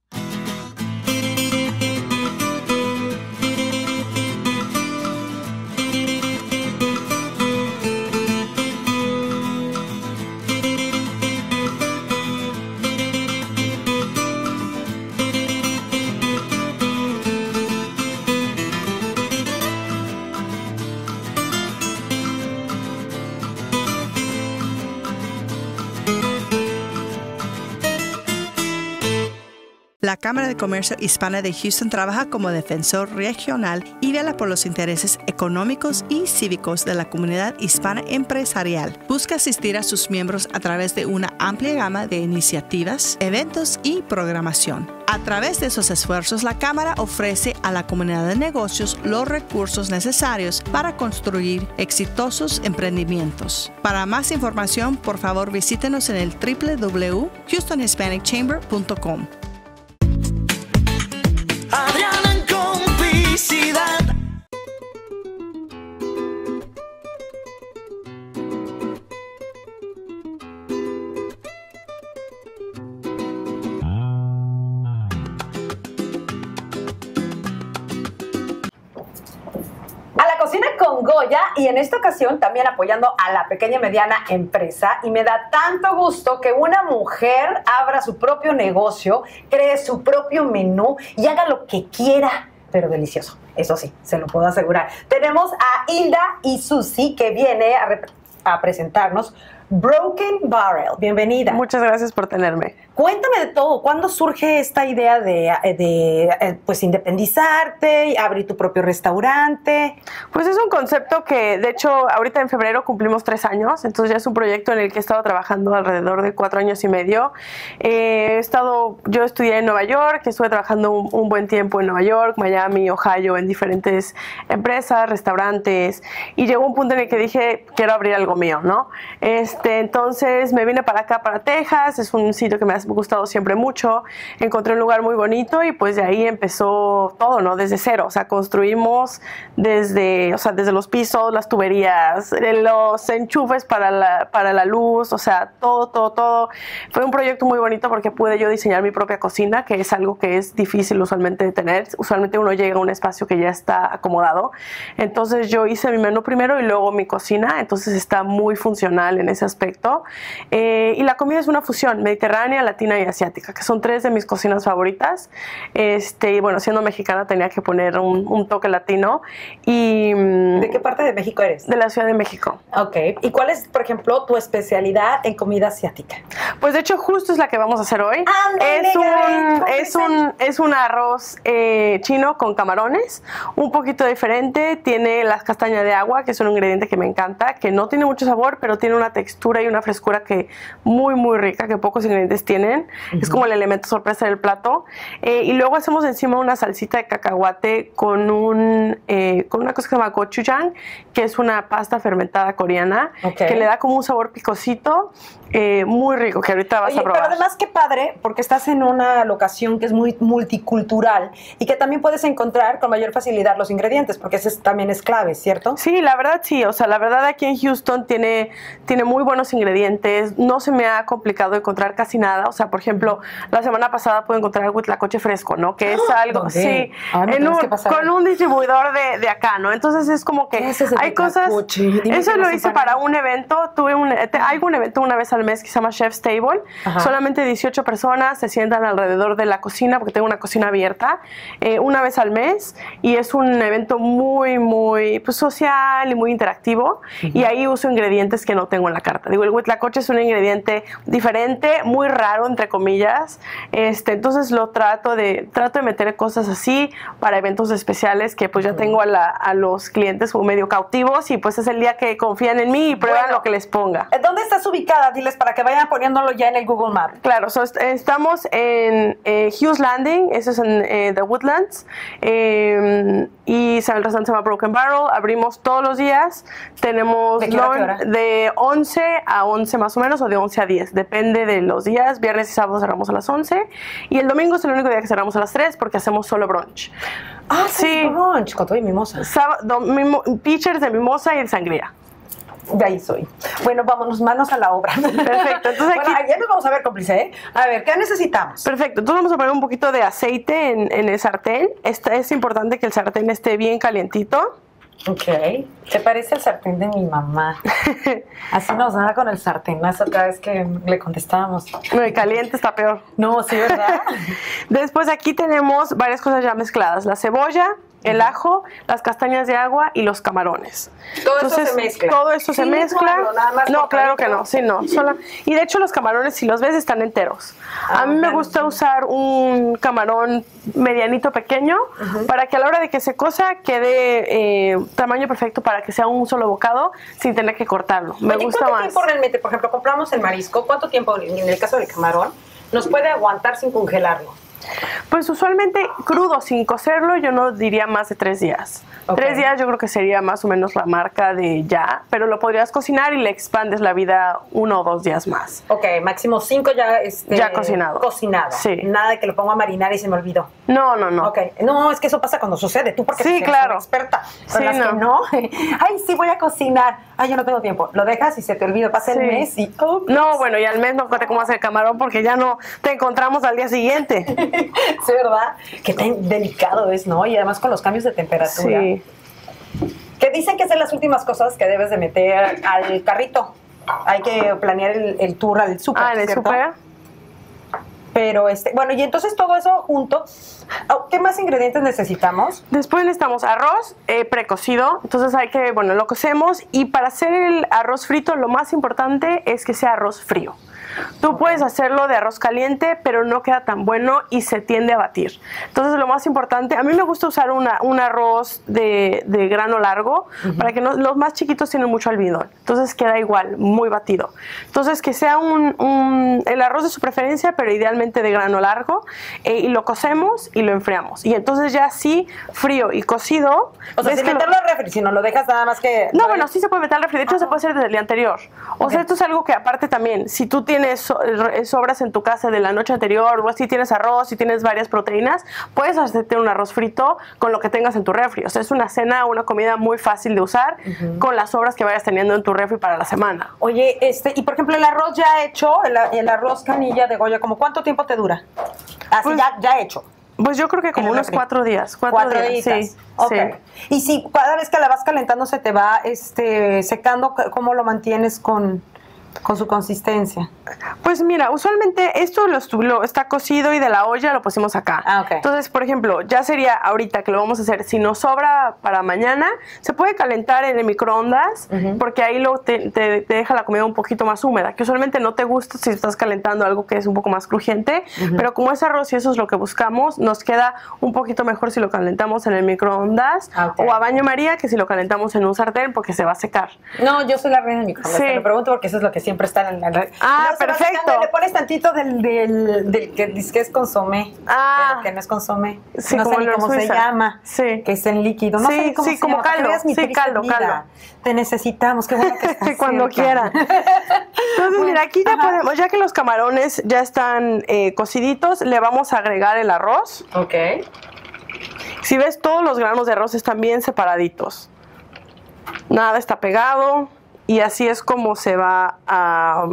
La Cámara de Comercio Hispana de Houston trabaja como defensor regional y vela por los intereses económicos y cívicos de la comunidad hispana empresarial. Busca asistir a sus miembros a través de una amplia gama de iniciativas, eventos y programación. A través de esos esfuerzos, la Cámara ofrece a la comunidad de negocios los recursos necesarios para construir exitosos emprendimientos. Para más información, por favor, visítenos en el www.houstonhispanicchamber.com. Adriana en Complicidad. A la cocina con Goya, y en esta ocasión también apoyando a la pequeña y mediana empresa, y me da tanto gusto que una mujer abra su propio negocio, cree su propio menú y haga lo que quiera, pero delicioso. Eso sí, se lo puedo asegurar. Tenemos a Hilda y Susi, que viene a presentarnos Broken Barrel. Bienvenida. Muchas gracias por tenerme. Cuéntame de todo. ¿Cuándo surge esta idea de pues independizarte, abrir tu propio restaurante? Pues es un concepto que, de hecho, ahorita en febrero cumplimos 3 años, entonces ya es un proyecto en el que he estado trabajando alrededor de 4 años y medio. Yo estudié en Nueva York, estuve trabajando un buen tiempo en Nueva York, Miami, Ohio, en diferentes empresas, restaurantes, y llegó un punto en el que dije, quiero abrir algo mío, ¿no? Entonces me vine para acá, para Texas, es un sitio que me ha gustado siempre mucho, encontré un lugar muy bonito y pues de ahí empezó todo, ¿no? Desde cero, o sea, construimos desde los pisos, las tuberías, los enchufes para la luz, o sea, todo. Fue un proyecto muy bonito porque pude yo diseñar mi propia cocina, que es algo que es difícil usualmente de tener. Usualmente uno llega a un espacio que ya está acomodado. Entonces yo hice mi menú primero y luego mi cocina, entonces está muy funcional en ese aspecto. Y la comida es una fusión mediterránea, latina y asiática, que son 3 de mis cocinas favoritas. Y bueno, siendo mexicana tenía que poner un toque latino. ¿De qué parte de México eres? De la Ciudad de México. Ok. ¿Y cuál es, por ejemplo, tu especialidad en comida asiática? Pues de hecho justo es la que vamos a hacer hoy. Es un arroz chino con camarones, un poquito diferente. Tiene las castañas de agua, que es un ingrediente que me encanta, que no tiene mucho sabor, pero tiene una textura y una frescura que muy rica, que pocos ingredientes tienen. Es como el elemento sorpresa del plato. Y luego hacemos encima una salsita de cacahuate con una cosa que se llama gochujang, que es una pasta fermentada coreana, que le da como un sabor picosito, muy rico, que ahorita vas a probar. Pero además qué padre, porque estás en una locación que es muy multicultural y que también puedes encontrar con mayor facilidad los ingredientes, porque eso también es clave, ¿cierto? Sí, la verdad sí, o sea, la verdad aquí en Houston tiene muy buenos ingredientes, no se me ha complicado encontrar casi nada, o sea, por ejemplo, la semana pasada pude encontrar huitlacoche fresco, ¿no? Que es algo, ¿dónde? sí, con un distribuidor de acá, ¿no? Entonces es como que hay cosas, eso lo hice para un evento, hago un evento una vez al mes que se llama Chef's Table, solamente 18 personas se sientan alrededor de la cocina, porque tengo una cocina abierta, una vez al mes, y es un evento muy pues, social y muy interactivo, y ahí uso ingredientes que no tengo en la carta. Digo, el huitlacoche es un ingrediente diferente, muy raro, entre comillas, entonces trato de meter cosas así para eventos especiales que pues ya tengo a los clientes medio cautivos, y pues es el día que confían en mí y prueban lo que les ponga. ¿Dónde estás ubicada? Diles para que vayan poniéndolo ya en el Google Maps. Claro, estamos en Hughes Landing, eso es en The Woodlands, y el restaurante se llama Broken Barrel. Abrimos todos los días, tenemos de 11 a 11 más o menos, o de 11 a 10, depende de los días. Viernes y sábado cerramos a las 11, y el domingo es el único día que cerramos a las 3 porque hacemos solo brunch. Sí, brunch con todo y mimosa. Pitchers de mimosa y de sangría. De ahí soy. Bueno, vámonos, manos a la obra. Perfecto. Entonces bueno, ya nos vamos a ver, cómplice, ¿eh? A ver, ¿qué necesitamos? Perfecto. Entonces vamos a poner un poquito de aceite en el sartén. Es importante que el sartén esté bien calientito. Ok. ¿Te parece el sartén de mi mamá? Así nos daba con el sartenazo cada vez que le contestábamos. No, el caliente está peor. No, sí, ¿verdad? Después aquí tenemos varias cosas ya mezcladas. La cebolla, el ajo, las castañas de agua y los camarones. Todo eso se mezcla. Todo esto se mezcla. No, claro que no. Sí, no. Y de hecho los camarones, si los ves, están enteros. A mí me gusta usar un camarón medianito pequeño para que a la hora de que se cosa quede tamaño perfecto para que sea un solo bocado sin tener que cortarlo. Me gusta más. ¿Cuánto tiempo realmente, por ejemplo, compramos el marisco? ¿Cuánto tiempo, en el caso del camarón, nos puede aguantar sin congelarlo? Pues usualmente crudo, sin cocerlo, yo no diría más de 3 días. 3 días yo creo que sería más o menos la marca de ya, pero lo podrías cocinar y le expandes la vida 1 o 2 días más. Ok, máximo 5 ya ya cocinado. Sí. Nada de que lo ponga a marinar y se me olvidó. No. Ok, no, es que eso pasa cuando sucede, tú porque sí, eres claro. experta. Pero las que no, ay, sí voy a cocinar. Ay, yo no tengo tiempo. Lo dejas y se te olvida, pasa el mes y... No, bueno, y al mes no cuente cómo hacer camarón porque ya no te encontramos al día siguiente. Sí, ¿verdad? Qué tan delicado es, ¿no? Y además con los cambios de temperatura. Sí. Que dicen que es de las últimas cosas que debes de meter al carrito. Hay que planear el tour al súper, ¿en el ¿cierto? súper? Pero bueno, y entonces todo eso junto, ¿qué más ingredientes necesitamos? Después necesitamos arroz precocido, entonces lo cocemos, y para hacer el arroz frito lo más importante es que sea arroz frío. Tú puedes hacerlo de arroz caliente, pero no queda tan bueno y se tiende a batir. Entonces lo más importante, a mí me gusta usar un arroz de grano largo, para que los más chiquitos tienen mucho almidón, entonces queda igual, muy batido. Entonces que sea el arroz de su preferencia, pero idealmente de grano largo, y lo cocemos y lo enfriamos. Y entonces ya así, frío y cocido. O sea, sin meterlo al refri, si no lo dejas nada más que... No, bueno, sí se puede meter al refri, de hecho se puede hacer desde el día anterior. O sea, esto es algo que aparte también, si tú tienes sobras en tu casa de la noche anterior, o si tienes arroz, si tienes varias proteínas, puedes hacerte un arroz frito con lo que tengas en tu refri. O sea, es una cena, una comida muy fácil de usar con las sobras que vayas teniendo en tu refri para la semana. Oye, y por ejemplo, el arroz ya hecho, el arroz canilla de Goya, ¿como cuánto tiempo te dura? Así Pues, ya hecho. Pues yo creo que como unos 4 días. 4 días, sí. Okay. Sí. Y si cada vez que la vas calentando se te va secando, ¿cómo lo mantienes con su consistencia? Pues mira, usualmente esto lo está cocido y de la olla lo pusimos acá. Okay. Entonces, por ejemplo, ya sería ahorita que lo vamos a hacer. Si nos sobra para mañana, se puede calentar en el microondas, porque ahí te deja la comida un poquito más húmeda, que usualmente no te gusta si estás calentando algo que es un poco más crujiente, pero como es arroz y eso es lo que buscamos, nos queda un poquito mejor si lo calentamos en el microondas, o a baño María, que si lo calentamos en un sartén, porque se va a secar. No, yo soy la reina del microondas. Sí. Te lo pregunto porque eso es lo que siempre está en la red. Perfecto. Le pones tantito del que dice que es consomé, pero que no es consomé. Sí, no sé ni cómo se Suiza. llama. Sí. Que es en líquido. No sé ni cómo se como llama. caldo. Para que veas mi Sí, triste caldo. vida. Te necesitamos. Qué bueno que estás Cuando cerca. quiera. Entonces, mira, aquí ya podemos, ya que los camarones ya están cociditos, le vamos a agregar el arroz. Ok. Si ves, todos los granos de arroz están bien separaditos. Nada está pegado. Y así es como se va a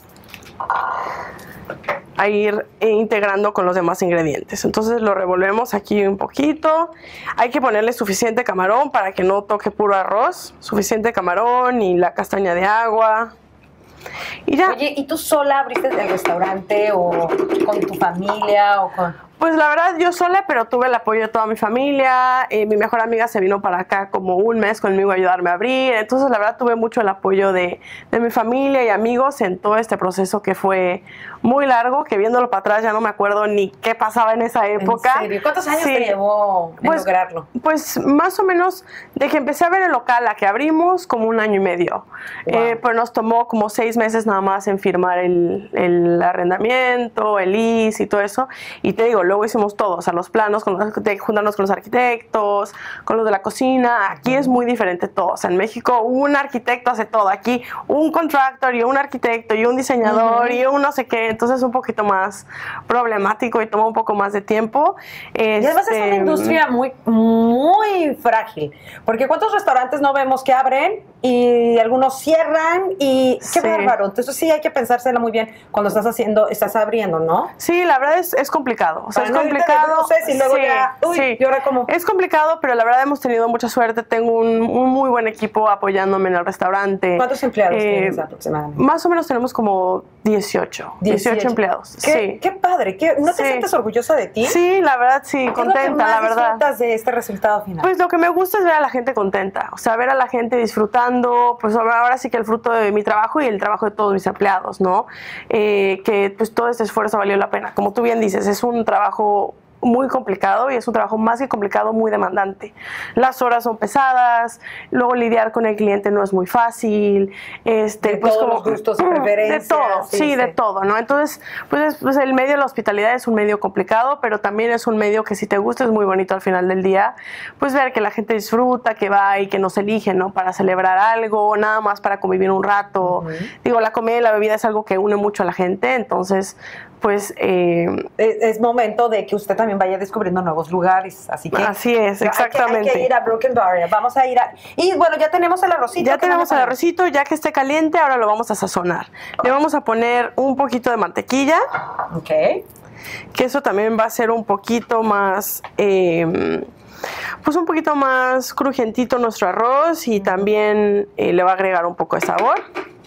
ir integrando con los demás ingredientes. Entonces lo revolvemos aquí un poquito. Hay que ponerle suficiente camarón para que no toque puro arroz. Suficiente camarón y la castaña de agua. Y ya. Oye, ¿y tú sola abriste el restaurante o con tu familia o con...? Pues la verdad yo sola, pero tuve el apoyo de toda mi familia. Mi mejor amiga se vino para acá como un mes conmigo a ayudarme a abrir. Entonces la verdad tuve mucho el apoyo de mi familia y amigos en todo este proceso que fue muy largo, que viéndolo para atrás ya no me acuerdo ni qué pasaba en esa época. ¿En serio? ¿Cuántos años Sí. te llevó lograrlo? Pues más o menos de que empecé a ver el local a que abrimos, como 1 año y medio. Wow. Pero nos tomó como 6 meses nada más en firmar el arrendamiento, el lease y todo eso. Y te digo, luego hicimos todo, o sea, los planos, juntarnos con los arquitectos, con los de la cocina. Aquí es muy diferente todo. O sea, en México un arquitecto hace todo. Aquí un contractor y un arquitecto y un diseñador y un no sé qué. Entonces es un poquito más problemático y toma un poco más de tiempo. Y además es una industria muy, muy frágil. Porque ¿cuántos restaurantes no vemos que abren y algunos cierran? Y qué bárbaro. Entonces sí hay que pensársela muy bien cuando estás abriendo, ¿no? Sí, la verdad es complicado. O sea, es complicado. No sé si luego ya, ¿y ahora cómo? Es complicado, pero la verdad hemos tenido mucha suerte. Tengo un muy buen equipo apoyándome en el restaurante. ¿Cuántos empleados tienes aproximadamente? Más o menos tenemos como 18 empleados. Qué padre. ¿No te sientes orgullosa de ti? Sí, la verdad, sí, contenta, ¿Qué es lo que más la verdad. disfrutas de este resultado final? Pues lo que me gusta es ver a la gente contenta, o sea, ver a la gente disfrutando, pues ahora sí que el fruto de mi trabajo y el trabajo de todos mis empleados, ¿no? Que pues todo este esfuerzo valió la pena. Como tú bien dices, es un trabajo muy complicado y es un trabajo más que complicado, muy demandante. Las horas son pesadas, luego lidiar con el cliente no es muy fácil, de pues todos los gustos y preferencias. de todo, sí, de todo, ¿no? Entonces, pues el medio de la hospitalidad es un medio complicado, pero también es un medio que si te gusta es muy bonito al final del día, pues ver que la gente disfruta, que va y que nos elige, ¿no? Para celebrar algo, nada más para convivir un rato. Digo, la comida y la bebida es algo que une mucho a la gente, entonces pues es momento de que usted también vaya descubriendo nuevos lugares, así que así es, exactamente. Hay que ir a Broken Barrier, vamos a ir y bueno, ya tenemos el arrocito. Ya tenemos el arrocito, ya que esté caliente, ahora lo vamos a sazonar. Le vamos a poner un poquito de mantequilla. Ok. Que eso también va a ser un poquito más pues un poquito más crujientito nuestro arroz y también le va a agregar un poco de sabor.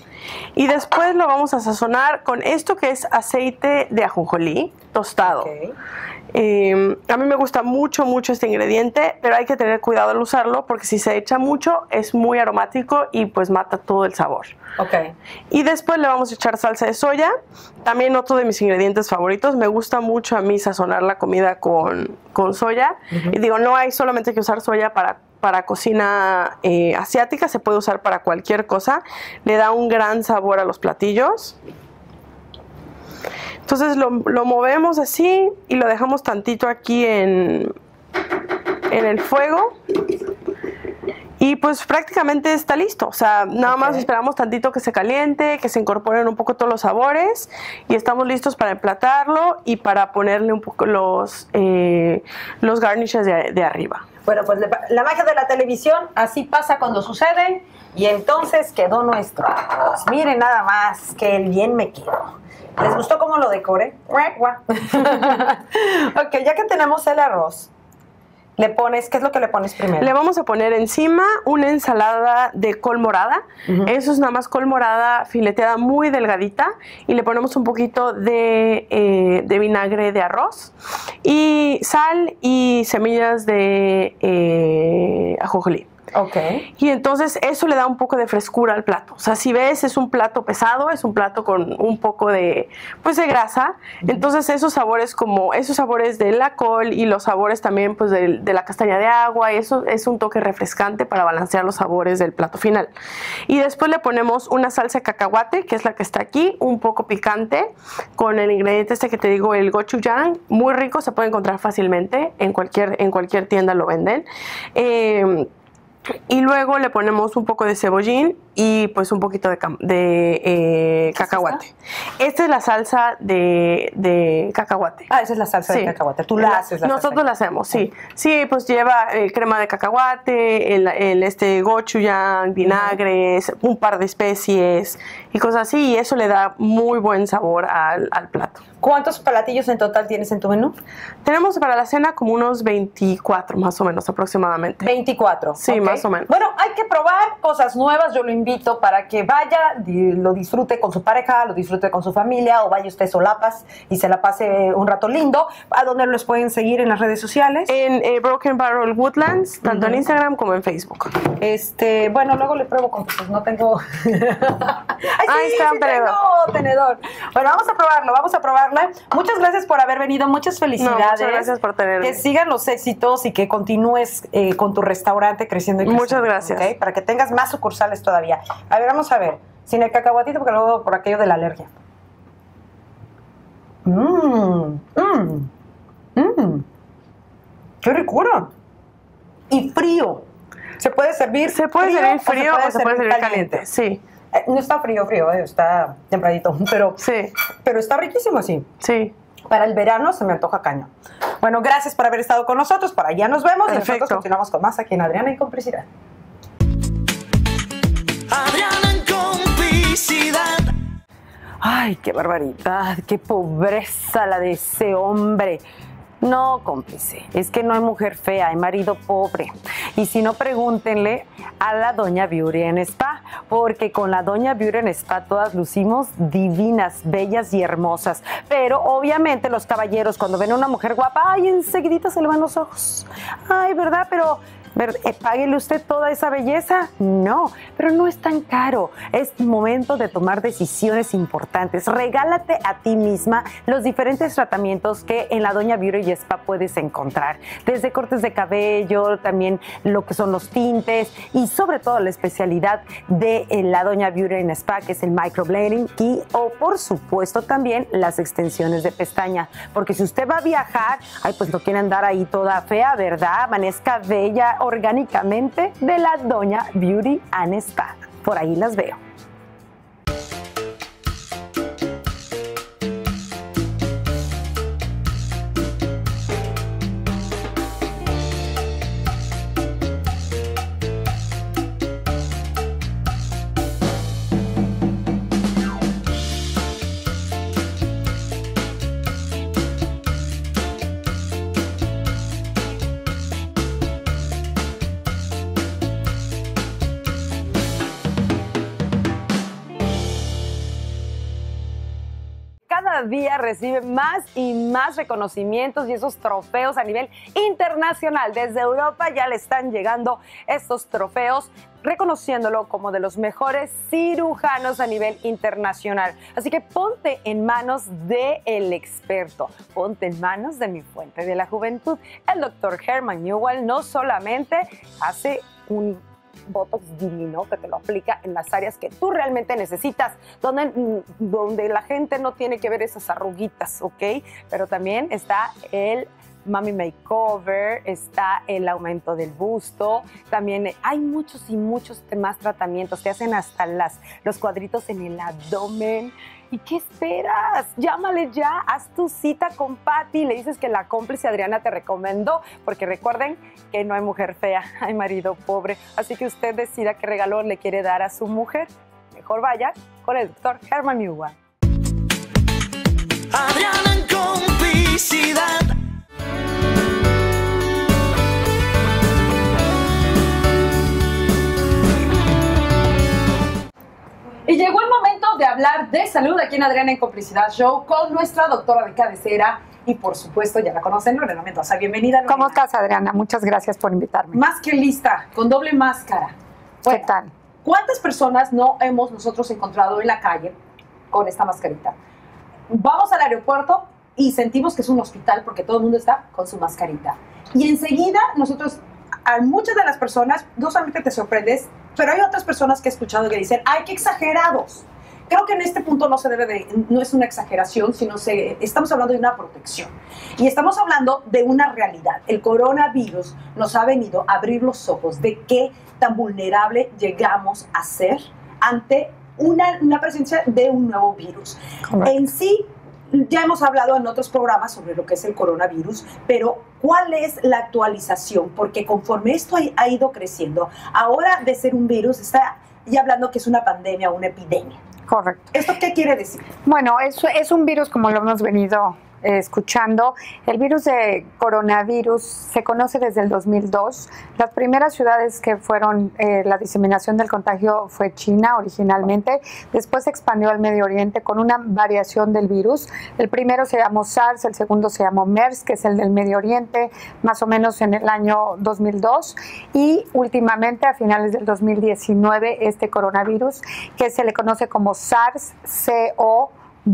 Y después lo vamos a sazonar con esto que es aceite de ajonjolí tostado. Ok. A mí me gusta mucho este ingrediente, pero hay que tener cuidado al usarlo porque si se echa mucho es muy aromático y pues mata todo el sabor. Ok. Y después le vamos a echar salsa de soya, también otro de mis ingredientes favoritos. Me gusta mucho a mí sazonar la comida con soya. Y digo, no hay solamente que usar soya para cocina asiática, se puede usar para cualquier cosa. Le da un gran sabor a los platillos. Entonces lo movemos así y lo dejamos tantito aquí en el fuego. Y pues prácticamente está listo. O sea, nada más esperamos tantito que se caliente, que se incorporen un poco todos los sabores y estamos listos para emplatarlo y para ponerle un poco los garnishes de arriba. Bueno, pues la magia de la televisión, así pasa cuando sucede. Y entonces quedó nuestro arroz. Miren nada más que el bien me quedó. ¿Les gustó cómo lo decoré? Ok, ya que tenemos el arroz, le pones, ¿qué es lo que le pones primero? Le vamos a poner encima una ensalada de col morada. Eso es nada más col morada fileteada muy delgadita. Y le ponemos un poquito de vinagre de arroz. Y sal y semillas de ajonjolí. Ok. Y entonces eso le da un poco de frescura al plato. O sea, si ves, es un plato pesado, es un plato con un poco de grasa. Entonces esos sabores de la col y los sabores también pues de la castaña de agua, eso es un toque refrescante para balancear los sabores del plato final. Y después le ponemos una salsa de cacahuate, que es la que está aquí, un poco picante, con el ingrediente este que te digo, el gochujang, muy rico, se puede encontrar fácilmente, en cualquier tienda lo venden. Y luego le ponemos un poco de cebollín y pues un poquito de cacahuate. Esta es la salsa de cacahuate. Ah, esa es la salsa de cacahuate. Tú la haces. Nosotros la hacemos, sí. Sí, pues lleva crema de cacahuate, el gochujang, vinagres, un par de especies y cosas así. Y eso le da muy buen sabor al plato. ¿Cuántos platillos en total tienes en tu menú? Tenemos para la cena como unos 24 más o menos aproximadamente. 24. Sí, okay. Más o menos. Bueno, hay que probar cosas nuevas. Yo lo invito para que vaya, lo disfrute con su pareja, lo disfrute con su familia o vaya usted solapas y se la pase un rato lindo. ¿A dónde los pueden seguir en las redes sociales? En Broken Barrel Woodlands, tanto en Instagram como en Facebook. Bueno, luego le pruebo con pues no tengo. Ahí está un tenedor. Tenedor. Bueno, vamos a probarla. Muchas gracias por haber venido, muchas felicidades. Muchas gracias por tenerme. Que sigan los éxitos y que continúes con tu restaurante creciendo y creciendo. Muchas gracias. ¿Okay? Para que tengas más sucursales todavía. A ver, vamos a ver. Sin el cacahuatito, porque luego por aquello de la alergia. ¡Qué ricura! Y frío. ¿Se puede servir Se puede servir frío o se puede servir caliente. Sí. No está frío, está templadito, pero, sí. Pero está riquísimo así. Sí. Para el verano se me antoja caña. Bueno, gracias por haber estado con nosotros. Para allá nos vemos. Perfecto. Y nosotros continuamos con más aquí en Adriana en Complicidad. Adriana en Complicidad. Ay, qué barbaridad, qué pobreza la de ese hombre. No, cómplice, es que no hay mujer fea, hay marido pobre. Y si no, pregúntenle a la doña Beauty en Spa, porque con la doña Beauty en Spa todas lucimos divinas, bellas y hermosas. Pero obviamente los caballeros cuando ven a una mujer guapa, ay, enseguidita se le van los ojos. Ay, ¿verdad? Pero ¿páguele usted toda esa belleza? No, pero no es tan caro. Es momento de tomar decisiones importantes. Regálate a ti misma los diferentes tratamientos que en la Doña Beauty y Spa puedes encontrar. Desde cortes de cabello, también lo que son los tintes y sobre todo la especialidad de la Doña Beauty en Spa, que es el microblading o por supuesto también las extensiones de pestaña. Porque si usted va a viajar, ay, pues no quiere andar ahí toda fea, ¿verdad? Amanezca bella, orgánicamente de la Doña Beauty and Spa. Por ahí las veo. cada día recibe más y más reconocimientos y esos trofeos a nivel internacional. Desde Europa ya le están llegando estos trofeos, reconociéndolo como de los mejores cirujanos a nivel internacional. Así que ponte en manos del experto, ponte en manos de mi fuente de la juventud. El doctor Herman Newell no solamente hace un Botox divino que te lo aplica en las áreas que tú realmente necesitas, donde la gente no tiene que ver esas arruguitas, ¿ok? Pero también está el Mami Makeover, está el aumento del busto, también hay muchos y muchos más tratamientos, te hacen hasta los cuadritos en el abdomen. ¿Y qué esperas? Llámale ya, haz tu cita con Patty, le dices que la cómplice Adriana te recomendó, porque recuerden que no hay mujer fea, hay marido pobre, así que usted decida qué regalo le quiere dar a su mujer. Mejor vaya con el doctor Herman Newell. Adriana en complicidad. Y llegó el momento de hablar de salud aquí en Adriana en Complicidad Show con nuestra doctora de cabecera y por supuesto ya la conocen, Lorena Mendoza. Bienvenida, Lorena. ¿Cómo estás, Adriana? Muchas gracias por invitarme. Más que lista, con doble máscara. Bueno, ¿qué tal? ¿Cuántas personas no hemos nosotros encontrado en la calle con esta mascarita? Vamos al aeropuerto y sentimos que es un hospital porque todo el mundo está con su mascarita. Y enseguida nosotros, a muchas de las personas, no solamente te sorprendes, pero hay otras personas que he escuchado que dicen, ¡ay, qué exagerados! Creo que en este punto no es una exageración, sino estamos hablando de una protección. Y estamos hablando de una realidad. El coronavirus nos ha venido a abrir los ojos de qué tan vulnerable llegamos a ser ante una presencia de un nuevo virus. Correcto. En sí, ya hemos hablado en otros programas sobre lo que es el coronavirus, pero ¿cuál es la actualización? Porque conforme esto ha ido creciendo, ahora de ser un virus está ya hablando que es una pandemia o una epidemia. Correcto. ¿Esto qué quiere decir? Bueno, es un virus como lo hemos venido escuchando. El virus de coronavirus se conoce desde el 2002. Las primeras ciudades que fueron la diseminación del contagio fue China originalmente, después se expandió al Medio Oriente con una variación del virus. El primero se llamó SARS, el segundo se llamó MERS, que es el del Medio Oriente, más o menos en el año 2002, y últimamente a finales del 2019 este coronavirus que se le conoce como SARS-CoV-2.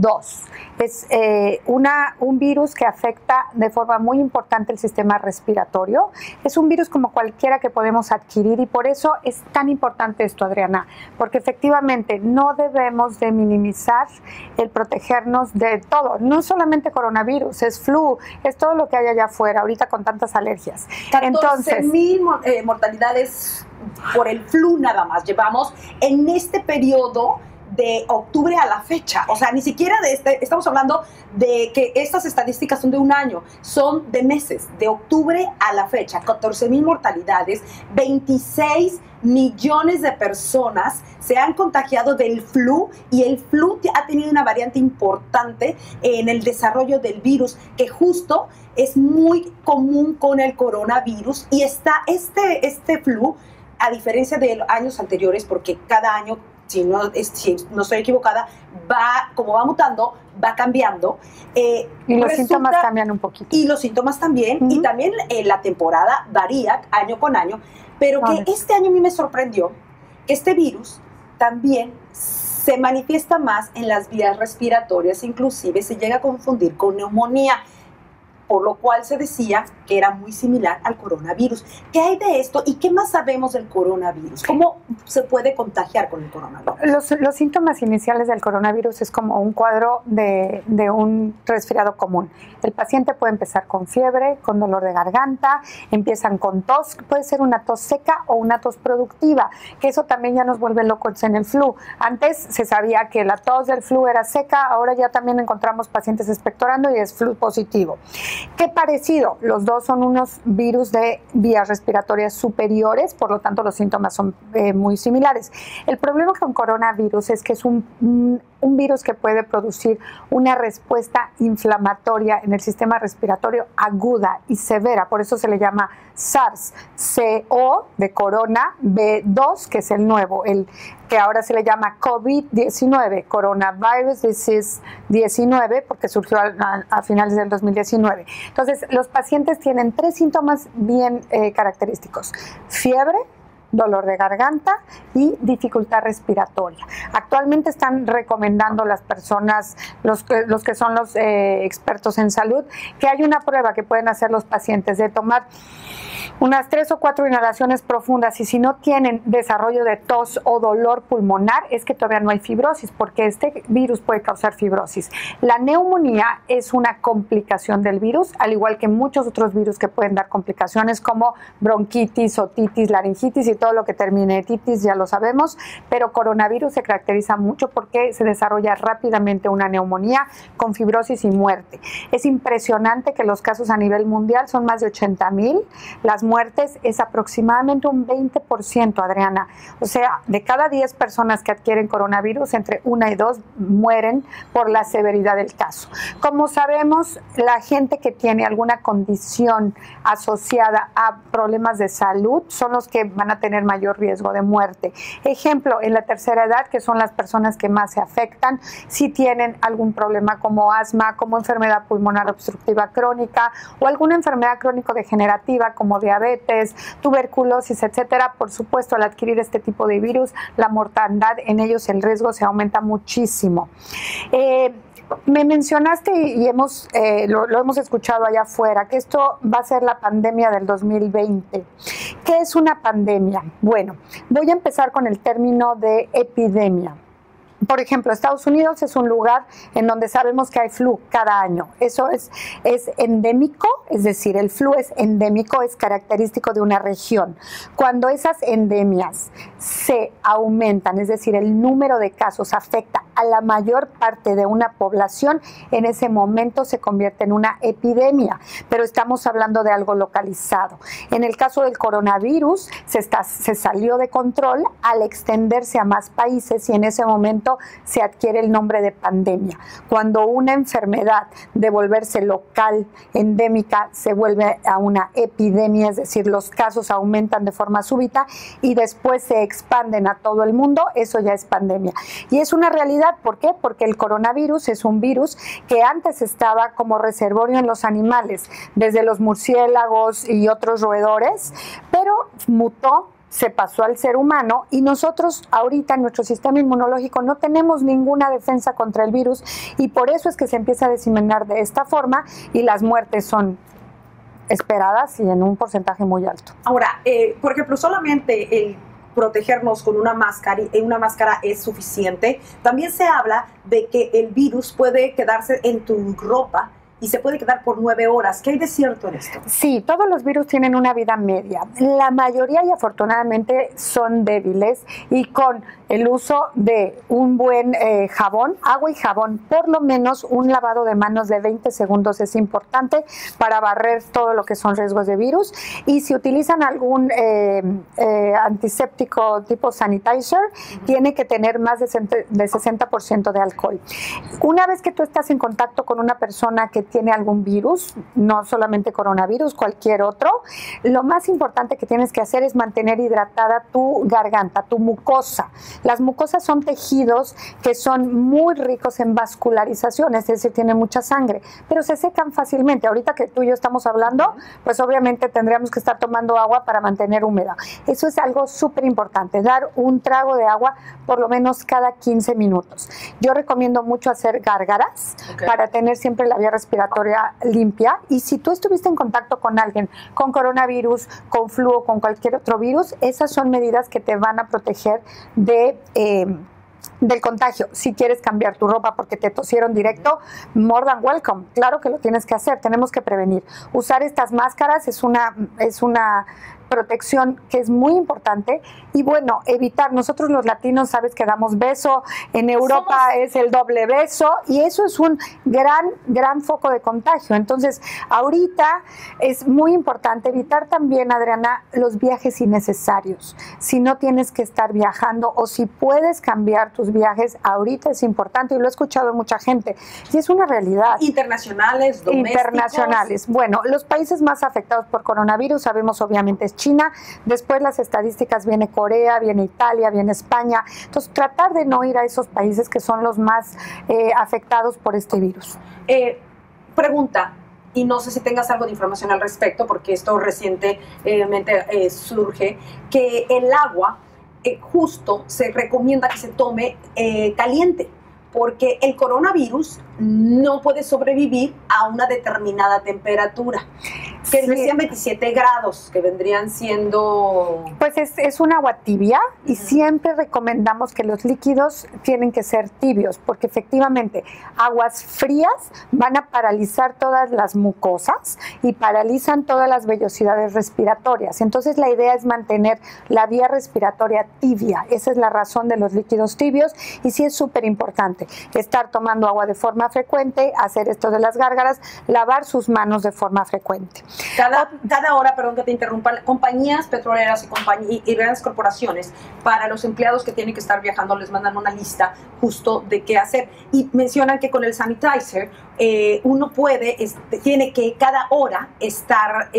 Es un virus que afecta de forma muy importante el sistema respiratorio. Es un virus como cualquiera que podemos adquirir y por eso es tan importante esto, Adriana, porque efectivamente no debemos de minimizar el protegernos de todo. No solamente coronavirus, es flu, es todo lo que hay allá afuera ahorita con tantas alergias. 14,000 mortalidades por el flu nada más llevamos en este periodo de octubre a la fecha, o sea, ni siquiera estamos hablando de que estas estadísticas son de un año, son de meses, de octubre a la fecha, 14,000 mortalidades, 26 millones de personas se han contagiado del flu y el flu ha tenido una variante importante en el desarrollo del virus que justo es muy común con el coronavirus y está este flu, a diferencia de los años anteriores, porque cada año si no estoy equivocada, como va mutando, va cambiando. Y los síntomas cambian un poquito. Y los síntomas también, y también la temporada varía año con año, pero que este año a mí me sorprendió que este virus también se manifiesta más en las vías respiratorias, inclusive se llega a confundir con neumonía, por lo cual se decía que era muy similar al coronavirus. ¿Qué hay de esto y qué más sabemos del coronavirus? ¿Cómo se puede contagiar con el coronavirus? Los síntomas iniciales del coronavirus es como un cuadro de un resfriado común. El paciente puede empezar con fiebre, con dolor de garganta, empiezan con tos, puede ser una tos seca o una tos productiva, que eso también ya nos vuelve locos en el flu. Antes se sabía que la tos del flu era seca, ahora ya también encontramos pacientes expectorando y es flu positivo. ¿Qué parecido? Los dos son unos virus de vías respiratorias superiores, por lo tanto los síntomas son muy similares. El problema con coronavirus es que es un un virus que puede producir una respuesta inflamatoria en el sistema respiratorio aguda y severa, por eso se le llama SARS-CoV de corona, B2, que es el nuevo, el que ahora se le llama COVID-19, Coronavirus Disease 19, porque surgió a finales del 2019. Entonces, los pacientes tienen 3 síntomas bien característicos: fiebre, dolor de garganta y dificultad respiratoria. Actualmente están recomendando las personas, los que son los expertos en salud, que hay una prueba que pueden hacer los pacientes de tomar unas 3 o 4 inhalaciones profundas, y si no tienen desarrollo de tos o dolor pulmonar, es que todavía no hay fibrosis, porque este virus puede causar fibrosis. La neumonía es una complicación del virus, al igual que muchos otros virus que pueden dar complicaciones como bronquitis, otitis, laringitis y todo lo que termine titis, ya lo sabemos, pero coronavirus se caracteriza mucho porque se desarrolla rápidamente una neumonía con fibrosis y muerte. Es impresionante que los casos a nivel mundial son más de 80,000, las muertes es aproximadamente un 20%, Adriana. O sea, de cada 10 personas que adquieren coronavirus, entre 1 y 2 mueren por la severidad del caso. Como sabemos, la gente que tiene alguna condición asociada a problemas de salud son los que van a tener mayor riesgo de muerte. Ejemplo, en la tercera edad, que son las personas que más se afectan, si tienen algún problema como asma, como enfermedad pulmonar obstructiva crónica o alguna enfermedad crónico-degenerativa como diabetes, tuberculosis, etcétera. Por supuesto, al adquirir este tipo de virus, la mortandad en ellos, el riesgo se aumenta muchísimo. Me mencionaste y lo hemos escuchado allá afuera, que esto va a ser la pandemia del 2020. ¿Qué es una pandemia? Bueno, voy a empezar con el término de epidemia. Por ejemplo, Estados Unidos es un lugar en donde sabemos que hay flu cada año. Eso es endémico, es decir, el flu es endémico, es característico de una región. Cuando esas endemias se aumentan, es decir, el número de casos afecta a la mayor parte de una población, en ese momento se convierte en una epidemia, pero estamos hablando de algo localizado. En el caso del coronavirus, se salió de control al extenderse a más países y en ese momento se adquiere el nombre de pandemia. Cuando una enfermedad de volverse local, endémica, se vuelve a una epidemia, es decir, los casos aumentan de forma súbita y después se expanden a todo el mundo, eso ya es pandemia. Y es una realidad, ¿por qué? Porque el coronavirus es un virus que antes estaba como reservorio en los animales, desde los murciélagos y otros roedores, pero mutó, se pasó al ser humano y nosotros ahorita en nuestro sistema inmunológico no tenemos ninguna defensa contra el virus y por eso es que se empieza a diseminar de esta forma y las muertes son esperadas y en un porcentaje muy alto. Ahora, por ejemplo, solamente el protegernos con una máscara es suficiente. También se habla de que el virus puede quedarse en tu ropa y se puede quedar por 9 horas. ¿Qué hay de cierto en esto? Sí, todos los virus tienen una vida media. La mayoría, y afortunadamente, son débiles y con el uso de un buen jabón, agua y jabón, por lo menos un lavado de manos de 20 segundos es importante para barrer todo lo que son riesgos de virus. Y si utilizan algún antiséptico tipo sanitizer, tiene que tener más de 60% de alcohol. Una vez que tú estás en contacto con una persona que tiene algún virus, no solamente coronavirus, cualquier otro, lo más importante que tienes que hacer es mantener hidratada tu garganta, tu mucosa. Las mucosas son tejidos que son muy ricos en vascularización, es decir, tienen mucha sangre, pero se secan fácilmente. Ahorita que tú y yo estamos hablando, pues obviamente tendríamos que estar tomando agua para mantener húmeda. Eso es algo súper importante, dar un trago de agua por lo menos cada 15 minutos. Yo recomiendo mucho hacer gárgaras para tener siempre la vía respiratoria limpia, y si tú estuviste en contacto con alguien con coronavirus, con flu o con cualquier otro virus, esas son medidas que te van a proteger del contagio. Si quieres cambiar tu ropa porque te tosieron directo, more than welcome, claro que lo tienes que hacer, tenemos que prevenir. Usar estas máscaras es una protección que es muy importante y bueno, evitar, nosotros los latinos sabes que damos beso, en Europa es el doble beso y eso es un gran foco de contagio. Entonces, ahorita es muy importante evitar también, Adriana, los viajes innecesarios. Si no tienes que estar viajando o si puedes cambiar tus viajes, ahorita es importante y lo he escuchado mucha gente y es una realidad. Internacionales, domésticos. Internacionales. Bueno, los países más afectados por coronavirus, sabemos obviamente es China, después las estadísticas viene Corea, viene Italia, viene España. Entonces, tratar de no ir a esos países que son los más afectados por este virus. Pregunta, y no sé si tengas algo de información al respecto, porque esto recientemente surge, que el agua justo se recomienda que se tome caliente, porque el coronavirus no puede sobrevivir a una determinada temperatura, que decían 27 grados, que vendrían siendo... Pues es un agua tibia y siempre recomendamos que los líquidos tienen que ser tibios, porque efectivamente aguas frías van a paralizar todas las mucosas y paralizan todas las vellosidades respiratorias. Entonces la idea es mantener la vía respiratoria tibia. Esa es la razón de los líquidos tibios y sí es súper importante estar tomando agua de forma frecuente, hacer esto de las gárgaras, lavar sus manos de forma frecuente. Cada hora, perdón que te interrumpa, compañías petroleras y grandes corporaciones, para los empleados que tienen que estar viajando, les mandan una lista justo de qué hacer. Y mencionan que con el sanitizer, uno tiene que cada hora estar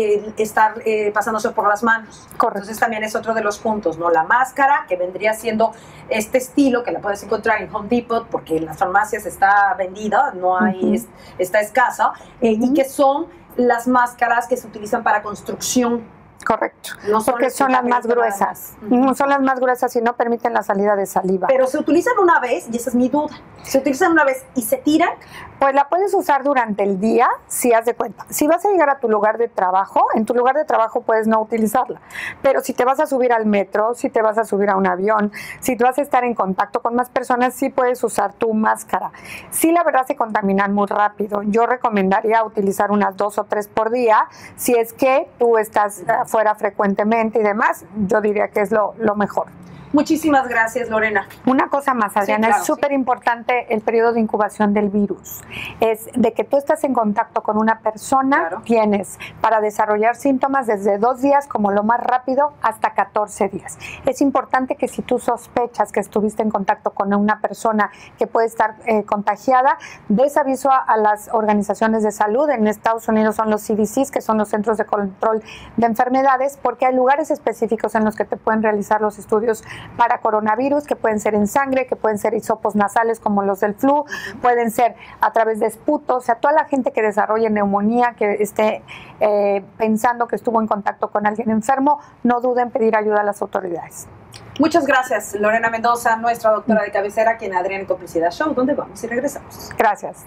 pasándose por las manos. Correcto. Entonces también es otro de los puntos, ¿no? La máscara, que vendría siendo este estilo, que la puedes encontrar en Home Depot, porque en las farmacias está vendida, no hay, está escasa, y que son las máscaras que se utilizan para construcción. Correcto, no porque son las más gruesas. Son las más gruesas y no permiten la salida de saliva. Pero se utilizan una vez, y esa es mi duda, ¿se utilizan una vez y se tiran? Pues la puedes usar durante el día, si haz de cuenta. Si vas a llegar a tu lugar de trabajo, en tu lugar de trabajo puedes no utilizarla. Pero si te vas a subir al metro, si te vas a subir a un avión, si tú vas a estar en contacto con más personas, sí puedes usar tu máscara. Sí, la verdad se contaminan muy rápido. Yo recomendaría utilizar unas 2 o 3 por día. Si es que tú estás fuera frecuentemente y demás, yo diría que es lo mejor. Muchísimas gracias, Lorena. Una cosa más, Adriana, sí, claro, es súper importante el periodo de incubación del virus. Es de que tú estás en contacto con una persona, tienes para desarrollar síntomas desde 2 días, como lo más rápido, hasta 14 días. Es importante que si tú sospechas que estuviste en contacto con una persona que puede estar contagiada, des aviso a las organizaciones de salud. En Estados Unidos son los CDCs, que son los Centros de Control de Enfermedades, porque hay lugares específicos en los que te pueden realizar los estudios para coronavirus, que pueden ser en sangre, que pueden ser hisopos nasales como los del flu, pueden ser a través de esputo. O sea, toda la gente que desarrolle neumonía, que esté pensando que estuvo en contacto con alguien enfermo, no duden en pedir ayuda a las autoridades. Muchas gracias, Lorena Mendoza, nuestra doctora de cabecera, aquí en Adriana en Complicidad Show, donde vamos y regresamos. Gracias.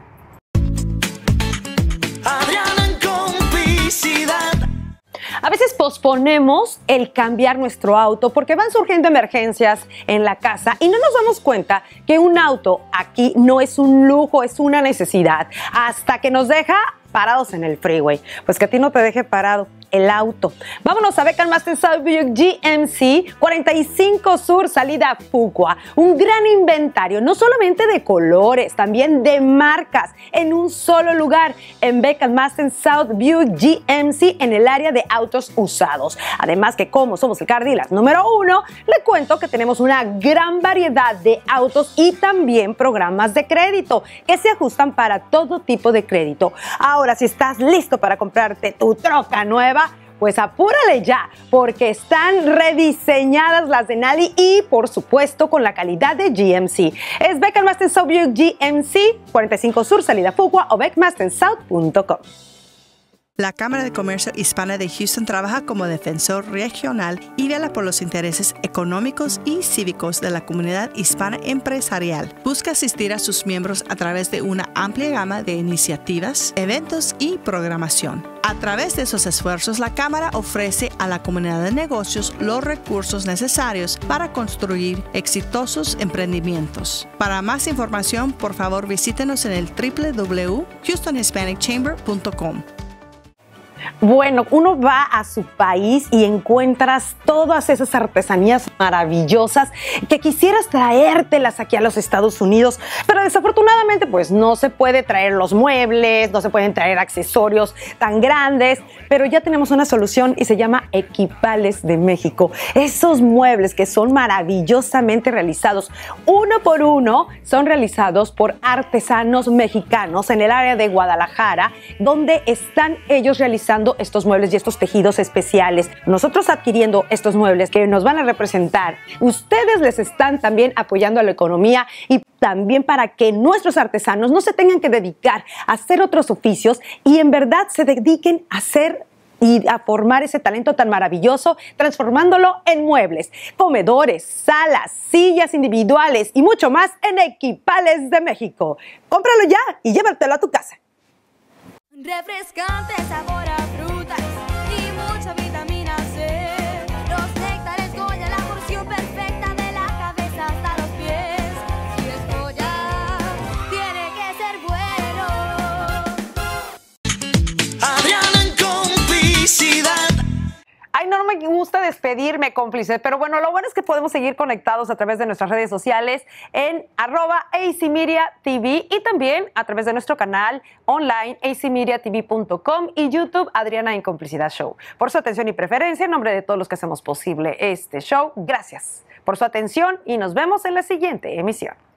Adriana en Complicidad. A veces posponemos el cambiar nuestro auto porque van surgiendo emergencias en la casa y no nos damos cuenta que un auto aquí no es un lujo, es una necesidad, hasta que nos deja parados en el freeway. Pues que a ti no te deje parado el auto. Vámonos a Beckman Masten South Buick GMC 45 Sur, salida Fuqua. Un gran inventario, no solamente de colores, también de marcas, en un solo lugar, en Beckman Masten South Buick GMC, en el área de autos usados. Además que como somos el car dealer número 1, le cuento que tenemos una gran variedad de autos y también programas de crédito que se ajustan para todo tipo de crédito. Ahora, si estás listo para comprarte tu troca nueva, pues apúrale ya, porque están rediseñadas las de Nali y, por supuesto, con la calidad de GMC. Es Beckman Masten South Buick GMC 45 Sur, salida Fuqua o beckmastensouth.com. La Cámara de Comercio Hispana de Houston trabaja como defensor regional y vela por los intereses económicos y cívicos de la comunidad hispana empresarial. Busca asistir a sus miembros a través de una amplia gama de iniciativas, eventos y programación. A través de esos esfuerzos, la Cámara ofrece a la comunidad de negocios los recursos necesarios para construir exitosos emprendimientos. Para más información, por favor, visítenos en el www.houstonhispanicchamber.com. Bueno, uno va a su país y encuentras todas esas artesanías maravillosas que quisieras traértelas aquí a los Estados Unidos, pero desafortunadamente pues no se puede traer los muebles, no se pueden traer accesorios tan grandes, pero ya tenemos una solución y se llama Equipales de México. Esos muebles que son maravillosamente realizados, uno por uno, son realizados por artesanos mexicanos en el área de Guadalajara, donde están ellos realizando estos muebles y estos tejidos especiales. Nosotros adquiriendo estos muebles que nos van a representar, ustedes les están también apoyando a la economía y también para que nuestros artesanos no se tengan que dedicar a hacer otros oficios y en verdad se dediquen a hacer y a formar ese talento tan maravilloso, transformándolo en muebles, comedores, salas, sillas individuales y mucho más en Equipales de México. Cómpralo ya y llévatelo a tu casa. Refrescante sabor a frutas y mucha vitamina C. Los néctares Goya, la porción perfecta de la cabeza hasta los pies. Si es Goya, tiene que ser bueno. Adriana en complicidad. Ay, no me gusta despedirme, cómplice, pero bueno, lo bueno es que podemos seguir conectados a través de nuestras redes sociales en @acmediatv y también a través de nuestro canal online acmediatv.com y YouTube Adriana en Complicidad Show. Por su atención y preferencia, en nombre de todos los que hacemos posible este show, gracias por su atención y nos vemos en la siguiente emisión.